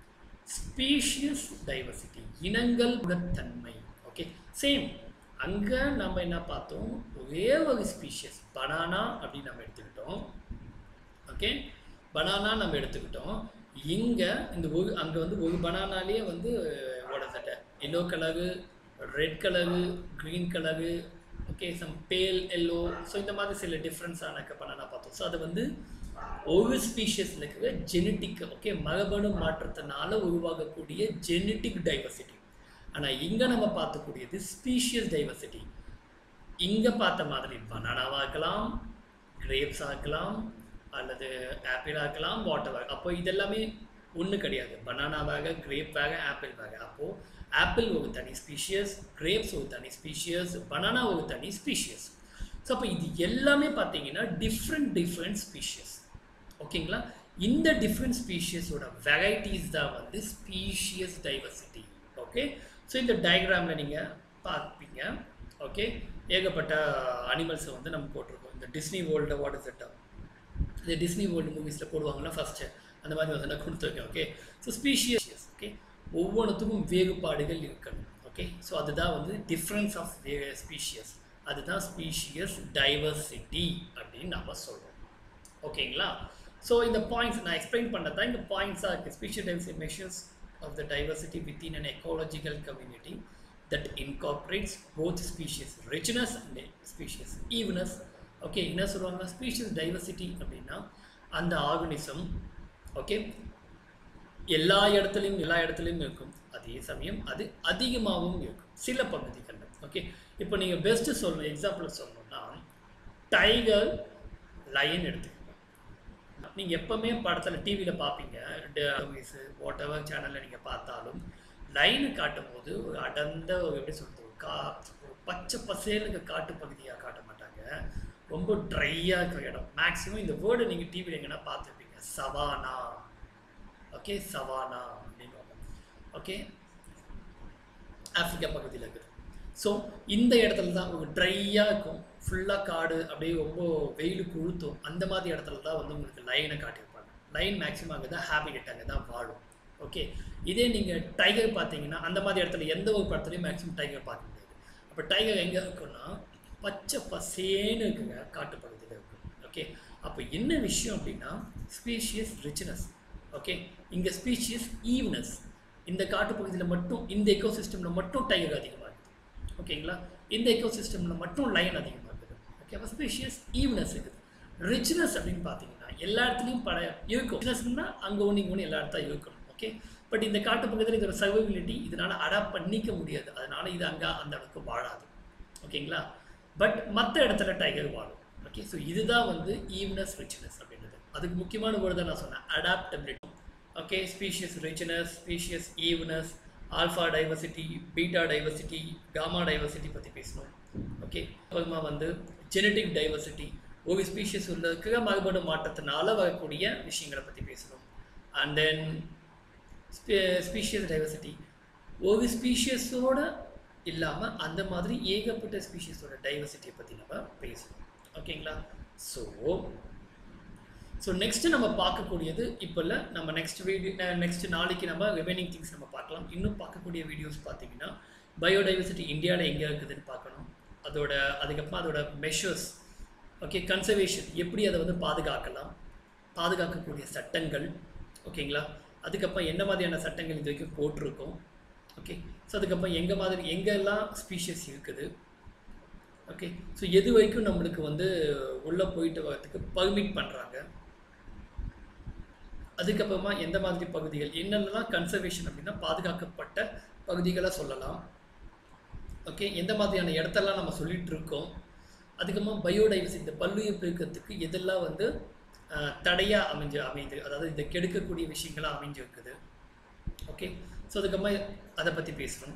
ஸ்பீஷியஸ் டைவர்சிட்டி, இனங்கள் தன்மை. ஓகே, சேம் அங்கே நம்ம என்ன பார்த்தோம், ஒரே ஒரு ஸ்பீஷியஸ் பனானா அப்படின்னு நம்ம எடுத்துக்கிட்டோம். ஓகே, பனானா நம்ம எடுத்துக்கிட்டோம். இங்கே இந்த அங்கே வந்து ஒரு பனானாலேயே வந்து ஓடத்தட்ட yellow colour, red colour, green colour, okay, some pale yellow, so இந்த மாதிரி சில டிஃப்ரென்ஸான பனானா பார்த்தோம். ஸோ அது வந்து ஒரு ஸ்பீஷியஸில் இருக்கிற ஜெனட்டிக், ஓகே, மரபணு மாற்றத்தினால உருவாகக்கூடிய ஜெனட்டிக் டைவர்சிட்டி. ஆனால் இங்கே நம்ம பார்க்கக்கூடியது ஸ்பீஷியஸ் டைவர்சிட்டி. இங்கே பார்த்த மாதிரி பனானாவாக இருக்கலாம், கிரேப்ஸ் ஆக்கலாம், அல்லது ஆப்பிள் ஆக்கலாம், வாட்டர். அப்போ இதெல்லாமே ஒன்று கிடையாது. பனானாவாக, கிரேப்பாக, ஆப்பிள் வாக. அப்போது ஆப்பிள் ஒரு தனி ஸ்பீஷியஸ், கிரேப்ஸ் ஒரு தனி ஸ்பீஷியஸ், பனானா ஒரு தனி ஸ்பீஷியஸ். ஸோ அப்போ இது எல்லாமே பார்த்தீங்கன்னா டிஃப்ரெண்ட் ஸ்பீஷியஸ். ஓகேங்களா, இந்த டிஃப்ரெண்ட் ஸ்பீஷியஸோட வெரைட்டிஸ் தான் வந்து ஸ்பீஷியஸ் டைவர்சிட்டி. ஓகே, ஸோ இந்த டயக்ராமில் நீங்கள் பார்ப்பீங்க. ஓகே, ஏகப்பட்ட அனிமல்ஸை வந்து நம்ம போட்டிருக்கோம். இந்த Disney world what is it, இந்த டிஸ்னி வேர்ல்டு மூவிஸில் போடுவாங்கன்னா ஃபஸ்ட்டு அந்த மாதிரி வந்து நான் கொடுத்துருக்கேன். ஓகே, ஸோ ஸ்பீஷியஸ், ஓகே, ஒவ்வொன்றுத்துக்கும் வேறுபாடுகள் இருக்கணும். ஓகே, ஸோ அதுதான் வந்து டிஃப்ரென்ஸ் ஆஃப் ஸ்பீஷியஸ், அதுதான் ஸ்பீஷியஸ் டைவர்சிட்டி அப்படின்னு நம்ம சொல்கிறோம். ஓகேங்களா, ஸோ இந்த பாயிண்ட்ஸ் நான் எக்ஸ்பிளைன் பண்ணது தான் இந்த பாயிண்ட்ஸாக இருக்குது. Species diversity measures of the diversity within an ecological community that incorporates both species richness and species evenness. Okay, என்ன சொல்லுவாங்க, ஸ்பீஷிஸ் டைவர்சிட்டி அப்படின்னா அந்த ஆர்கனிசம் ஓகே எல்லா இடத்துலையும் இருக்கும், அதே சமயம் அது அதிகமாகவும் இருக்கும் சில பகுதிகளில். ஓகே, இப்போ நீங்கள் பெஸ்ட்டு சொல்லணும், எக்ஸாம்பிள் சொல்லணும்னா டைகர் லயன் எடுத்துக்கோங்க. நீங்கள் எப்போவுமே படத்தில் டிவியில் பார்ப்பீங்க, வாட் எவர் சேனலில் நீங்கள் பார்த்தாலும் லைனு காட்டும் போது ஒரு அடர்ந்த எப்படி சொல்கிறது, ஒரு பச்சை பசேலுங்க காட்டு பகுதியாக காட்ட மாட்டாங்க, ரொம்ப ட்ரையாக இருக்கிற இடம். மேக்ஸிமம் இந்த வேர்டை நீங்கள் டிவியில் எங்கன்னா பார்த்துருப்பீங்க, சவானா. ஓகே, சவானா அப்படின்னு. ஓகே, ஆஃப்ரிக்கா பகுதியில் இருக்குது. ஸோ இந்த இடத்துல தான் ஒரு ட்ரையாக இருக்கும், ஃபுல்லாக காடு, அப்படியே ரொம்ப வெயிலுக்கு உளுத்தும். அந்த மாதிரி இடத்துல தான் வந்து உங்களுக்கு லைனை காட்டியிருப்பாங்க. லைன் மேக்ஸிமம் அங்கே தான் ஹேபிடேட், அங்கே தான் வாழும். ஓகே, இதே நீங்கள் டைகர் பார்த்தீங்கன்னா அந்த மாதிரி இடத்துல எந்த ஒரு படத்துலையும் மேக்ஸிமம் டைகர் பார்க்க முடியாது. அப்போ டைகர் எங்கே இருக்குன்னா பச்சை பசேன்னு இருக்குங்க, காட்டு பகுதியில் இருக்கும். ஓகே, அப்போ என்ன விஷயம் அப்படின்னா ஸ்பீஷியஸ் ரிச்னஸ். ஓகே, இங்கே ஸ்பீஷியஸ் ஈவ்னஸ். இந்த காட்டு பகுதியில் மட்டும், இந்த எக்கோசிஸ்டமில் மட்டும் டைகர் அதிகமாக இருக்குது. ஓகேங்களா, இந்த எக்கோசிஸ்டமில் மட்டும் லைன் அதிகமாக இருக்குது. ஓகே, அப்போ ஸ்பீஷியஸ் ஈவ்னஸ் இருக்குது. ரிச்னஸ் அப்படின்னு பார்த்தீங்கன்னா எல்லா இடத்துலையும் இருக்கும். ரிச்னஸ்னா அங்கே ஒன்று இங்கே ஒன்று எல்லா இடத்துல இருக்கணும். ஓகே, பட் இந்த காட்டு பகுதியில் இதோட சர்வைபிலிட்டி இதனால் அடாப்ட் பண்ணிக்க முடியாது, அதனால் இது அங்கே அந்த அளவுக்கு வாழாது. ஓகேங்களா, பட் மற்ற இடத்துல டைகர் வாழும். ஓகே, ஸோ இதுதான் வந்து ஈவ்னஸ் ரிச்னஸ் அப்படின்றது. அதுக்கு முக்கியமான வேர்டு தான் நான் சொன்னேன், adaptability. Okay, species richness, species evenness, alpha diversity, beta diversity, gamma diversity பற்றி பேசணும். ஓகே, அப்புறமா வந்து ஜெனட்டிக் டைவர்சிட்டி, ஒரு ஸ்பீஷியஸ் உள்ள மரபணு மாற்றத்தினால வரக்கூடிய விஷயங்களை பற்றி பேசணும். அண்ட் தென் ஸ்பீஷியஸ் டைவர்சிட்டி, ஒரு ஸ்பீஷியஸோடு இல்லாமல் அந்த மாதிரி ஏகப்பட்ட ஸ்பீஷியஸோட டைவர்சிட்டியை பற்றி நம்ம பேசணும். ஓகேங்களா, ஸோ நெக்ஸ்ட்டு நம்ம பார்க்கக்கூடியது இப்போ இல்லை, நம்ம நெக்ஸ்ட் நாளைக்கு நம்ம ரிமைனிங் திங்ஸ் நம்ம பார்க்கலாம். இன்னும் பார்க்கக்கூடிய வீடியோஸ் பார்த்தீங்கன்னா பயோடைவர்சிட்டி இந்தியாவில் எங்கே இருக்குதுன்னு பார்க்கணும், அதுக்கப்புறமா அதோட மெஷர்ஸ். ஓகே, கன்சர்வேஷன், எப்படி அதை வந்து பாதுகாக்கக்கூடிய சட்டங்கள். ஓகேங்களா, அதுக்கப்புறம் என்ன மாதிரியான சட்டங்கள் இது வரைக்கும் போட்டிருக்கோம். ஓகே, ஸோ அதுக்கப்புறம் எங்கெல்லாம் ஸ்பீஷியஸ் இருக்குது. ஓகே, ஸோ எது வரைக்கும் நம்மளுக்கு வந்து உள்ளே போயிட்டு வரதுக்கு பர்மிட் பண்ணுறாங்க. அதுக்கப்புறமா எந்த மாதிரி பகுதிகள், என்னென்னலாம் கன்சர்வேஷன் அப்படின்னா பாதுகாக்கப்பட்ட பகுதிகளை சொல்லலாம். ஓகே, எந்த மாதிரியான இடத்தெல்லாம் நம்ம சொல்லிகிட்டு இருக்கோம். அதுக்கப்புறமா பயோடைவர்சிட்டி, இந்த பல்லுயிர் பெருக்கத்துக்கு எதெல்லாம் வந்து தடையாக அமையுது, அதாவது இதை கெடுக்கக்கூடிய விஷயங்களாக அமைஞ்சிருக்குது. ஓகே, ஸோ அதுக்கப்புறமா அதை பற்றி பேசுகிறோம்.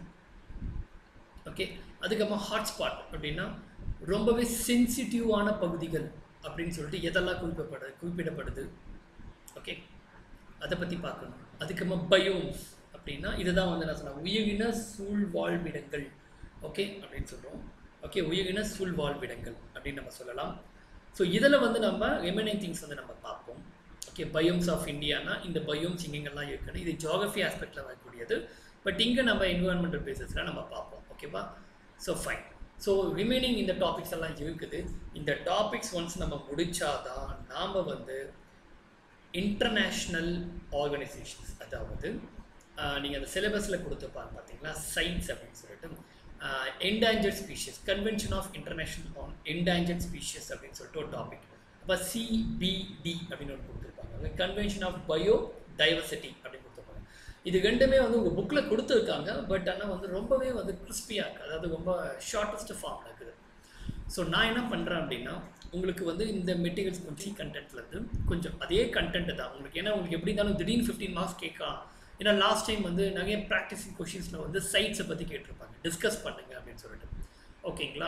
ஓகே, அதுக்கப்புறமா ஹாட்ஸ்பாட் அப்படின்னா ரொம்பவே சென்சிட்டிவான பகுதிகள் அப்படின்னு சொல்லிட்டு எதெல்லாம் குறிப்பிடப்படுது. ஓகே, அதை பற்றி பார்க்கணும். அதுக்கப்புறமா பயோம்ஸ் அப்படின்னா இதுதான் வந்து நான் சொன்னேன், உயிரின சூழ்வாழ்விடங்கள். ஓகே அப்படின்னு சொல்கிறோம். ஓகே, உயிரின சூழ்வாழ்விடங்கள் அப்படின்னு நம்ம சொல்லலாம். ஸோ இதில் வந்து நம்ம ரிமைனிங் திங்ஸ் வந்து நம்ம பார்ப்போம். ஓகே, பயோம்ஸ் ஆஃப் இந்தியானா இந்த பயோம்ஸ் எங்கெங்கெல்லாம் இருக்குன்னு, இது ஜியோகிரஃபி ஆஸ்பெக்டில் வரக்கூடியது. பட் இங்கே நம்ம என்விரான்மெண்டல் பேசிஸில் நம்ம பார்ப்போம். ஓகேவா, ஸோ ஃபைன். ஸோ ரிமைனிங் இந்த டாபிக்ஸ் எல்லாம் இருக்குது. இந்த டாபிக்ஸ் ஒன்ஸ் நம்ம முடித்தாதான் நாம் வந்து இன்டர்நேஷ்னல் ஆர்கனைசேஷன்ஸ், அதாவது நீங்கள் அந்த சிலபஸில் கொடுத்துருப்பாங்க பார்த்தீங்களா, சயின்ஸ் அப்படின்னு சொல்லிட்டு endangered species, convention of international on endangered species அப்படின்னு சொல்லிட்டு ஒரு டாபிக். அப்போ CBD அப்படின்னு ஒன்று கொடுத்துருப்பாங்க, கன்வென்ஷன் ஆஃப் பயோ டைவர்சிட்டி அப்படின்னு கொடுத்துருப்பாங்க. இது ரெண்டுமே வந்து உங்கள் புக்கில் கொடுத்துருக்காங்க, பட் ஆனால் வந்து ரொம்பவே வந்து கிறிஸ்பியாக இருக்குது, அதாவது ரொம்ப ஷார்ட்டஸ்ட் ஃபார்மில் இருக்குது. ஸோ நான் என்ன பண்ணுறேன் அப்படின்னா உங்களுக்கு வந்து இந்த மெட்டீரியல்ஸ் கொஞ்சம் கண்டென்ட்லேருந்து கொஞ்சம் அதே கண்டென்ட் தான் உங்களுக்கு. ஏன்னா உங்களுக்கு எப்படி இருந்தாலும் திடீர்னு 15 மார்க்ஸ் கேட்கலாம். ஏன்னா லாஸ்ட் டைம் வந்து நிறைய ப்ராக்டிஸிங் கொஷின்ஸில் வந்து சைட்ஸை பற்றி கேட்டிருப்பாங்க, டிஸ்கஸ் பண்ணுங்க அப்படின்னு சொல்லிட்டு. ஓகேங்களா,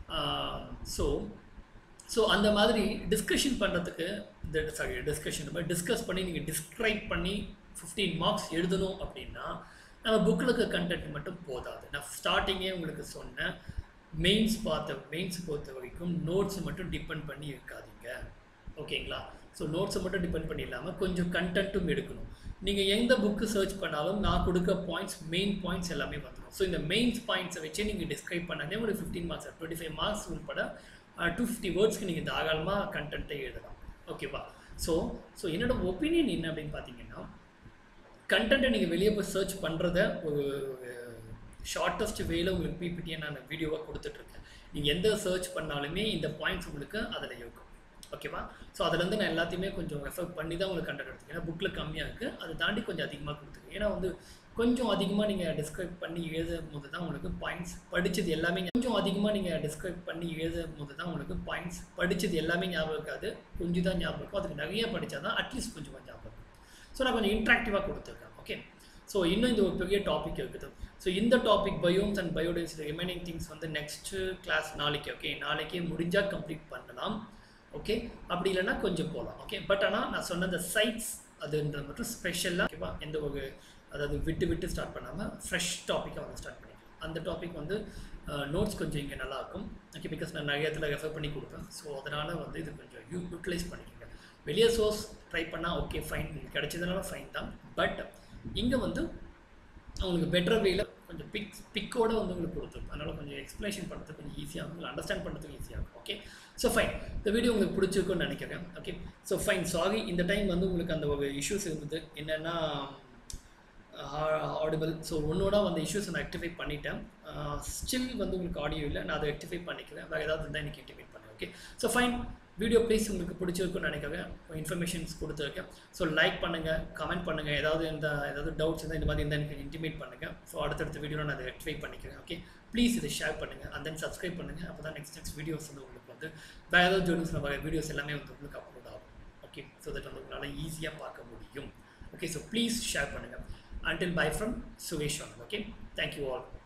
ஸோ அந்த மாதிரி டிஸ்கஷன் பண்ணுறதுக்கு டிஸ்கஸ் பண்ணி நீங்கள் டிஸ்கிரைப் பண்ணி 15 மார்க்ஸ் எழுதணும் அப்படின்னா நம்ம புக்கில் இருக்க கண்டென்ட் மட்டும் போதாது. நான் ஸ்டார்டிங்கே உங்களுக்கு சொன்னேன், மெயின்ஸ் பொறுத்த வரைக்கும் நோட்ஸ் மட்டும் டிபெண்ட் பண்ணி இருக்காதீங்க. ஓகேங்களா, ஸோ நோட்ஸை மட்டும் டிபெண்ட் பண்ணி இல்லாமல் கொஞ்சம் கண்டென்ட்டும் எடுக்கணும். நீங்கள் எந்த புக்கு சர்ச் பண்ணாலும் நான் கொடுக்க பாயிண்ட்ஸ், மெயின் பாயிண்ட்ஸ் எல்லாமே வந்துடும். ஸோ இந்த மெயின்ஸ் பாயிண்ட்ஸை வச்சு நீங்கள் டிஸ்கிரைப் பண்ணாதே ஒரு 15 மார்க்ஸ் 25 மார்க்ஸ் உட்பட 250 வேர்ட்ஸ்க்கு நீங்கள் தாராளமாக கண்டென்ட்டை எழுதலாம். ஓகேவா, ஸோ என்னோட ஒப்பீனியன் என்ன அப்படின்னு பார்த்தீங்கன்னா, கண்டென்ட்டை நீங்கள் வெளியே போய் சர்ச் பண்ணுறத ஒரு ஷார்ட்டஸ்ட் வேல உங்களுக்கு பிபிடியை நான் வீடியோவாக கொடுத்துட்ருக்கேன். நீங்கள் எந்த சர்ச் பண்ணாலுமே இந்த பாயிண்ட்ஸ் உங்களுக்கு அதில் இருக்கும். ஓகேவா? ஸோ அதுலேருந்து நான் எல்லாத்தையுமே கொஞ்சம் ரெஃபர் பண்ணி தான் உங்களுக்கு கண்டென்ட் எடுத்துக்கேன். ஏன்னா புக்கில் கம்மியாக இருக்குது, அதை தாண்டி கொஞ்சம் அதிகமாக கொடுத்துருக்கேன். ஏன்னா வந்து கொஞ்சம் அதிகமாக நீங்கள் டிஸ்கிரைப் பண்ணி எழுதும் போது தான் உங்களுக்கு பாயிண்ட்ஸ் படித்தது எல்லாமே கொஞ்சம் அதிகமாக நீங்கள் டிஸ்கிரைப் பண்ணி எழுதும் போது தான் உங்களுக்கு பாயிண்ட்ஸ் படித்தது எல்லாமே ஞாபகம் இருக்காது, கொஞ்சம் தான் ஞாபகம் இருக்கும். அதுக்கு நிறைய படித்தா தான் அட்லீஸ்ட் கொஞ்சம் ஞாபகம் இருக்கும். ஸோ நான் கொஞ்சம் இன்ட்ராக்டிவாக கொடுத்துருக்கேன். ஓகே, ஸோ இன்னும் இந்த ஒரு பெரிய டாபிக் இருக்குது. ஸோ இந்த topic biomes and biodiversity remaining things வந்து நெக்ஸ்ட்டு கிளாஸ் நாளைக்கு. ஓகே, நாளைக்கே முடிஞ்சால் கம்ப்ளீட் பண்ணலாம். ஓகே, அப்படி இல்லைன்னா கொஞ்சம் போகலாம். ஓகே, பட் ஆனால் நான் சொன்ன அந்த சைட்ஸ் அதுன்றது மட்டும் ஸ்பெஷலாக ஓகேவா, எந்த ஒரு அதாவது விட்டு ஸ்டார்ட் பண்ணாமல் ஃப்ரெஷ் டாப்பிக்காக வந்து ஸ்டார்ட் பண்ணிக்கலாம். அந்த டாபிக் வந்து நோட்ஸ் கொஞ்சம் இங்கே நல்லாயிருக்கும். ஓகே, பிகாஸ் நான் நிறைய இடத்துல ரெஃபர் பண்ணி கொடுப்பேன். ஸோ அதனால் வந்து இது கொஞ்சம் யூட்டிலைஸ் பண்ணிக்கோங்க. வெளியே சோர்ஸ் ட்ரை பண்ணால் ஓகே ஃபைன், கிடைச்சதுனால ஃபைன் தான். பட் இங்கே வந்து அவங்களுக்கு பெட்டர் வேல கொஞ்சம் பிக்கோடு வந்து உங்களுக்கு கொடுத்துருப்போம். அதனால் கொஞ்சம் எக்ஸ்ப்ளனேஷன் பண்ணுறதுக்கு கொஞ்சம் ஈஸியாக இருக்கும், அண்டர்ஸ்டாண்ட் பண்ணுறதுக்கு ஈஸியாக இருக்கும். ஓகே, ஸோ ஃபைன், இந்த வீடியோ உங்களுக்கு பிடிச்சிருக்குன்னு நினைக்கிறேன். ஓகே, ஸோ ஃபைன், சாரி இந்த டைம் வந்து உங்களுக்கு அந்த ஒரு இஷ்யூஸ் இருந்தது. என்னென்னா ஆடிபிள். ஸோ ஒன்னோட அந்த இஷ்யூஸை நான் ரெக்டிஃபை பண்ணிட்டேன். ஸ்டில் வந்து உங்களுக்கு ஆடியோ இல்லை, நான் அதை ரெக்டிஃபை பண்ணிக்கிறேன். வேறு ஏதாவது இருந்தால் எனக்கு இன்டிமேட் பண்ணேன். Okay, so fine, video please உங்களுக்கு பிடிச்சிருக்குன்னு நினைக்கிறேன். இன்ஃபர்மேஷன்ஸ் கொடுத்துருக்கேன். ஸோ லைக் பண்ணுங்கள், கமெண்ட் பண்ணுங்கள், ஏதாவது டவுட்ஸ் இருந்தால் இந்த மாதிரி இருந்தால் எனக்கு இன்டிமேட் பண்ணுங்கள். ஸோ அடுத்தடுத்த வீடியோ நான் அதை ரெக்டிஃபை பண்ணிக்கிறேன். ஓகே, ப்ளீஸ் இதை ஷேர் பண்ணுங்கள் அண்ட் தென் சப்ஸ்கிரைப் பண்ணுங்கள். அப்போ தான் நெக்ஸ்ட் வீடியோஸ் வந்து உங்களுக்கு வந்து வேறு ஏதாவது ஜோடிஸில் வர வீடியோஸ் எல்லாமே வந்து உங்களுக்கு அப்லோட் ஆகும். ஓகே, ஸோ தட் வந்து உங்களால் ஈஸியாக பார்க்க முடியும். ஓகே, ஸோ ப்ளீஸ் ஷேர் பண்ணுங்கள். Until bye from Suvesh. Okay, thank you all.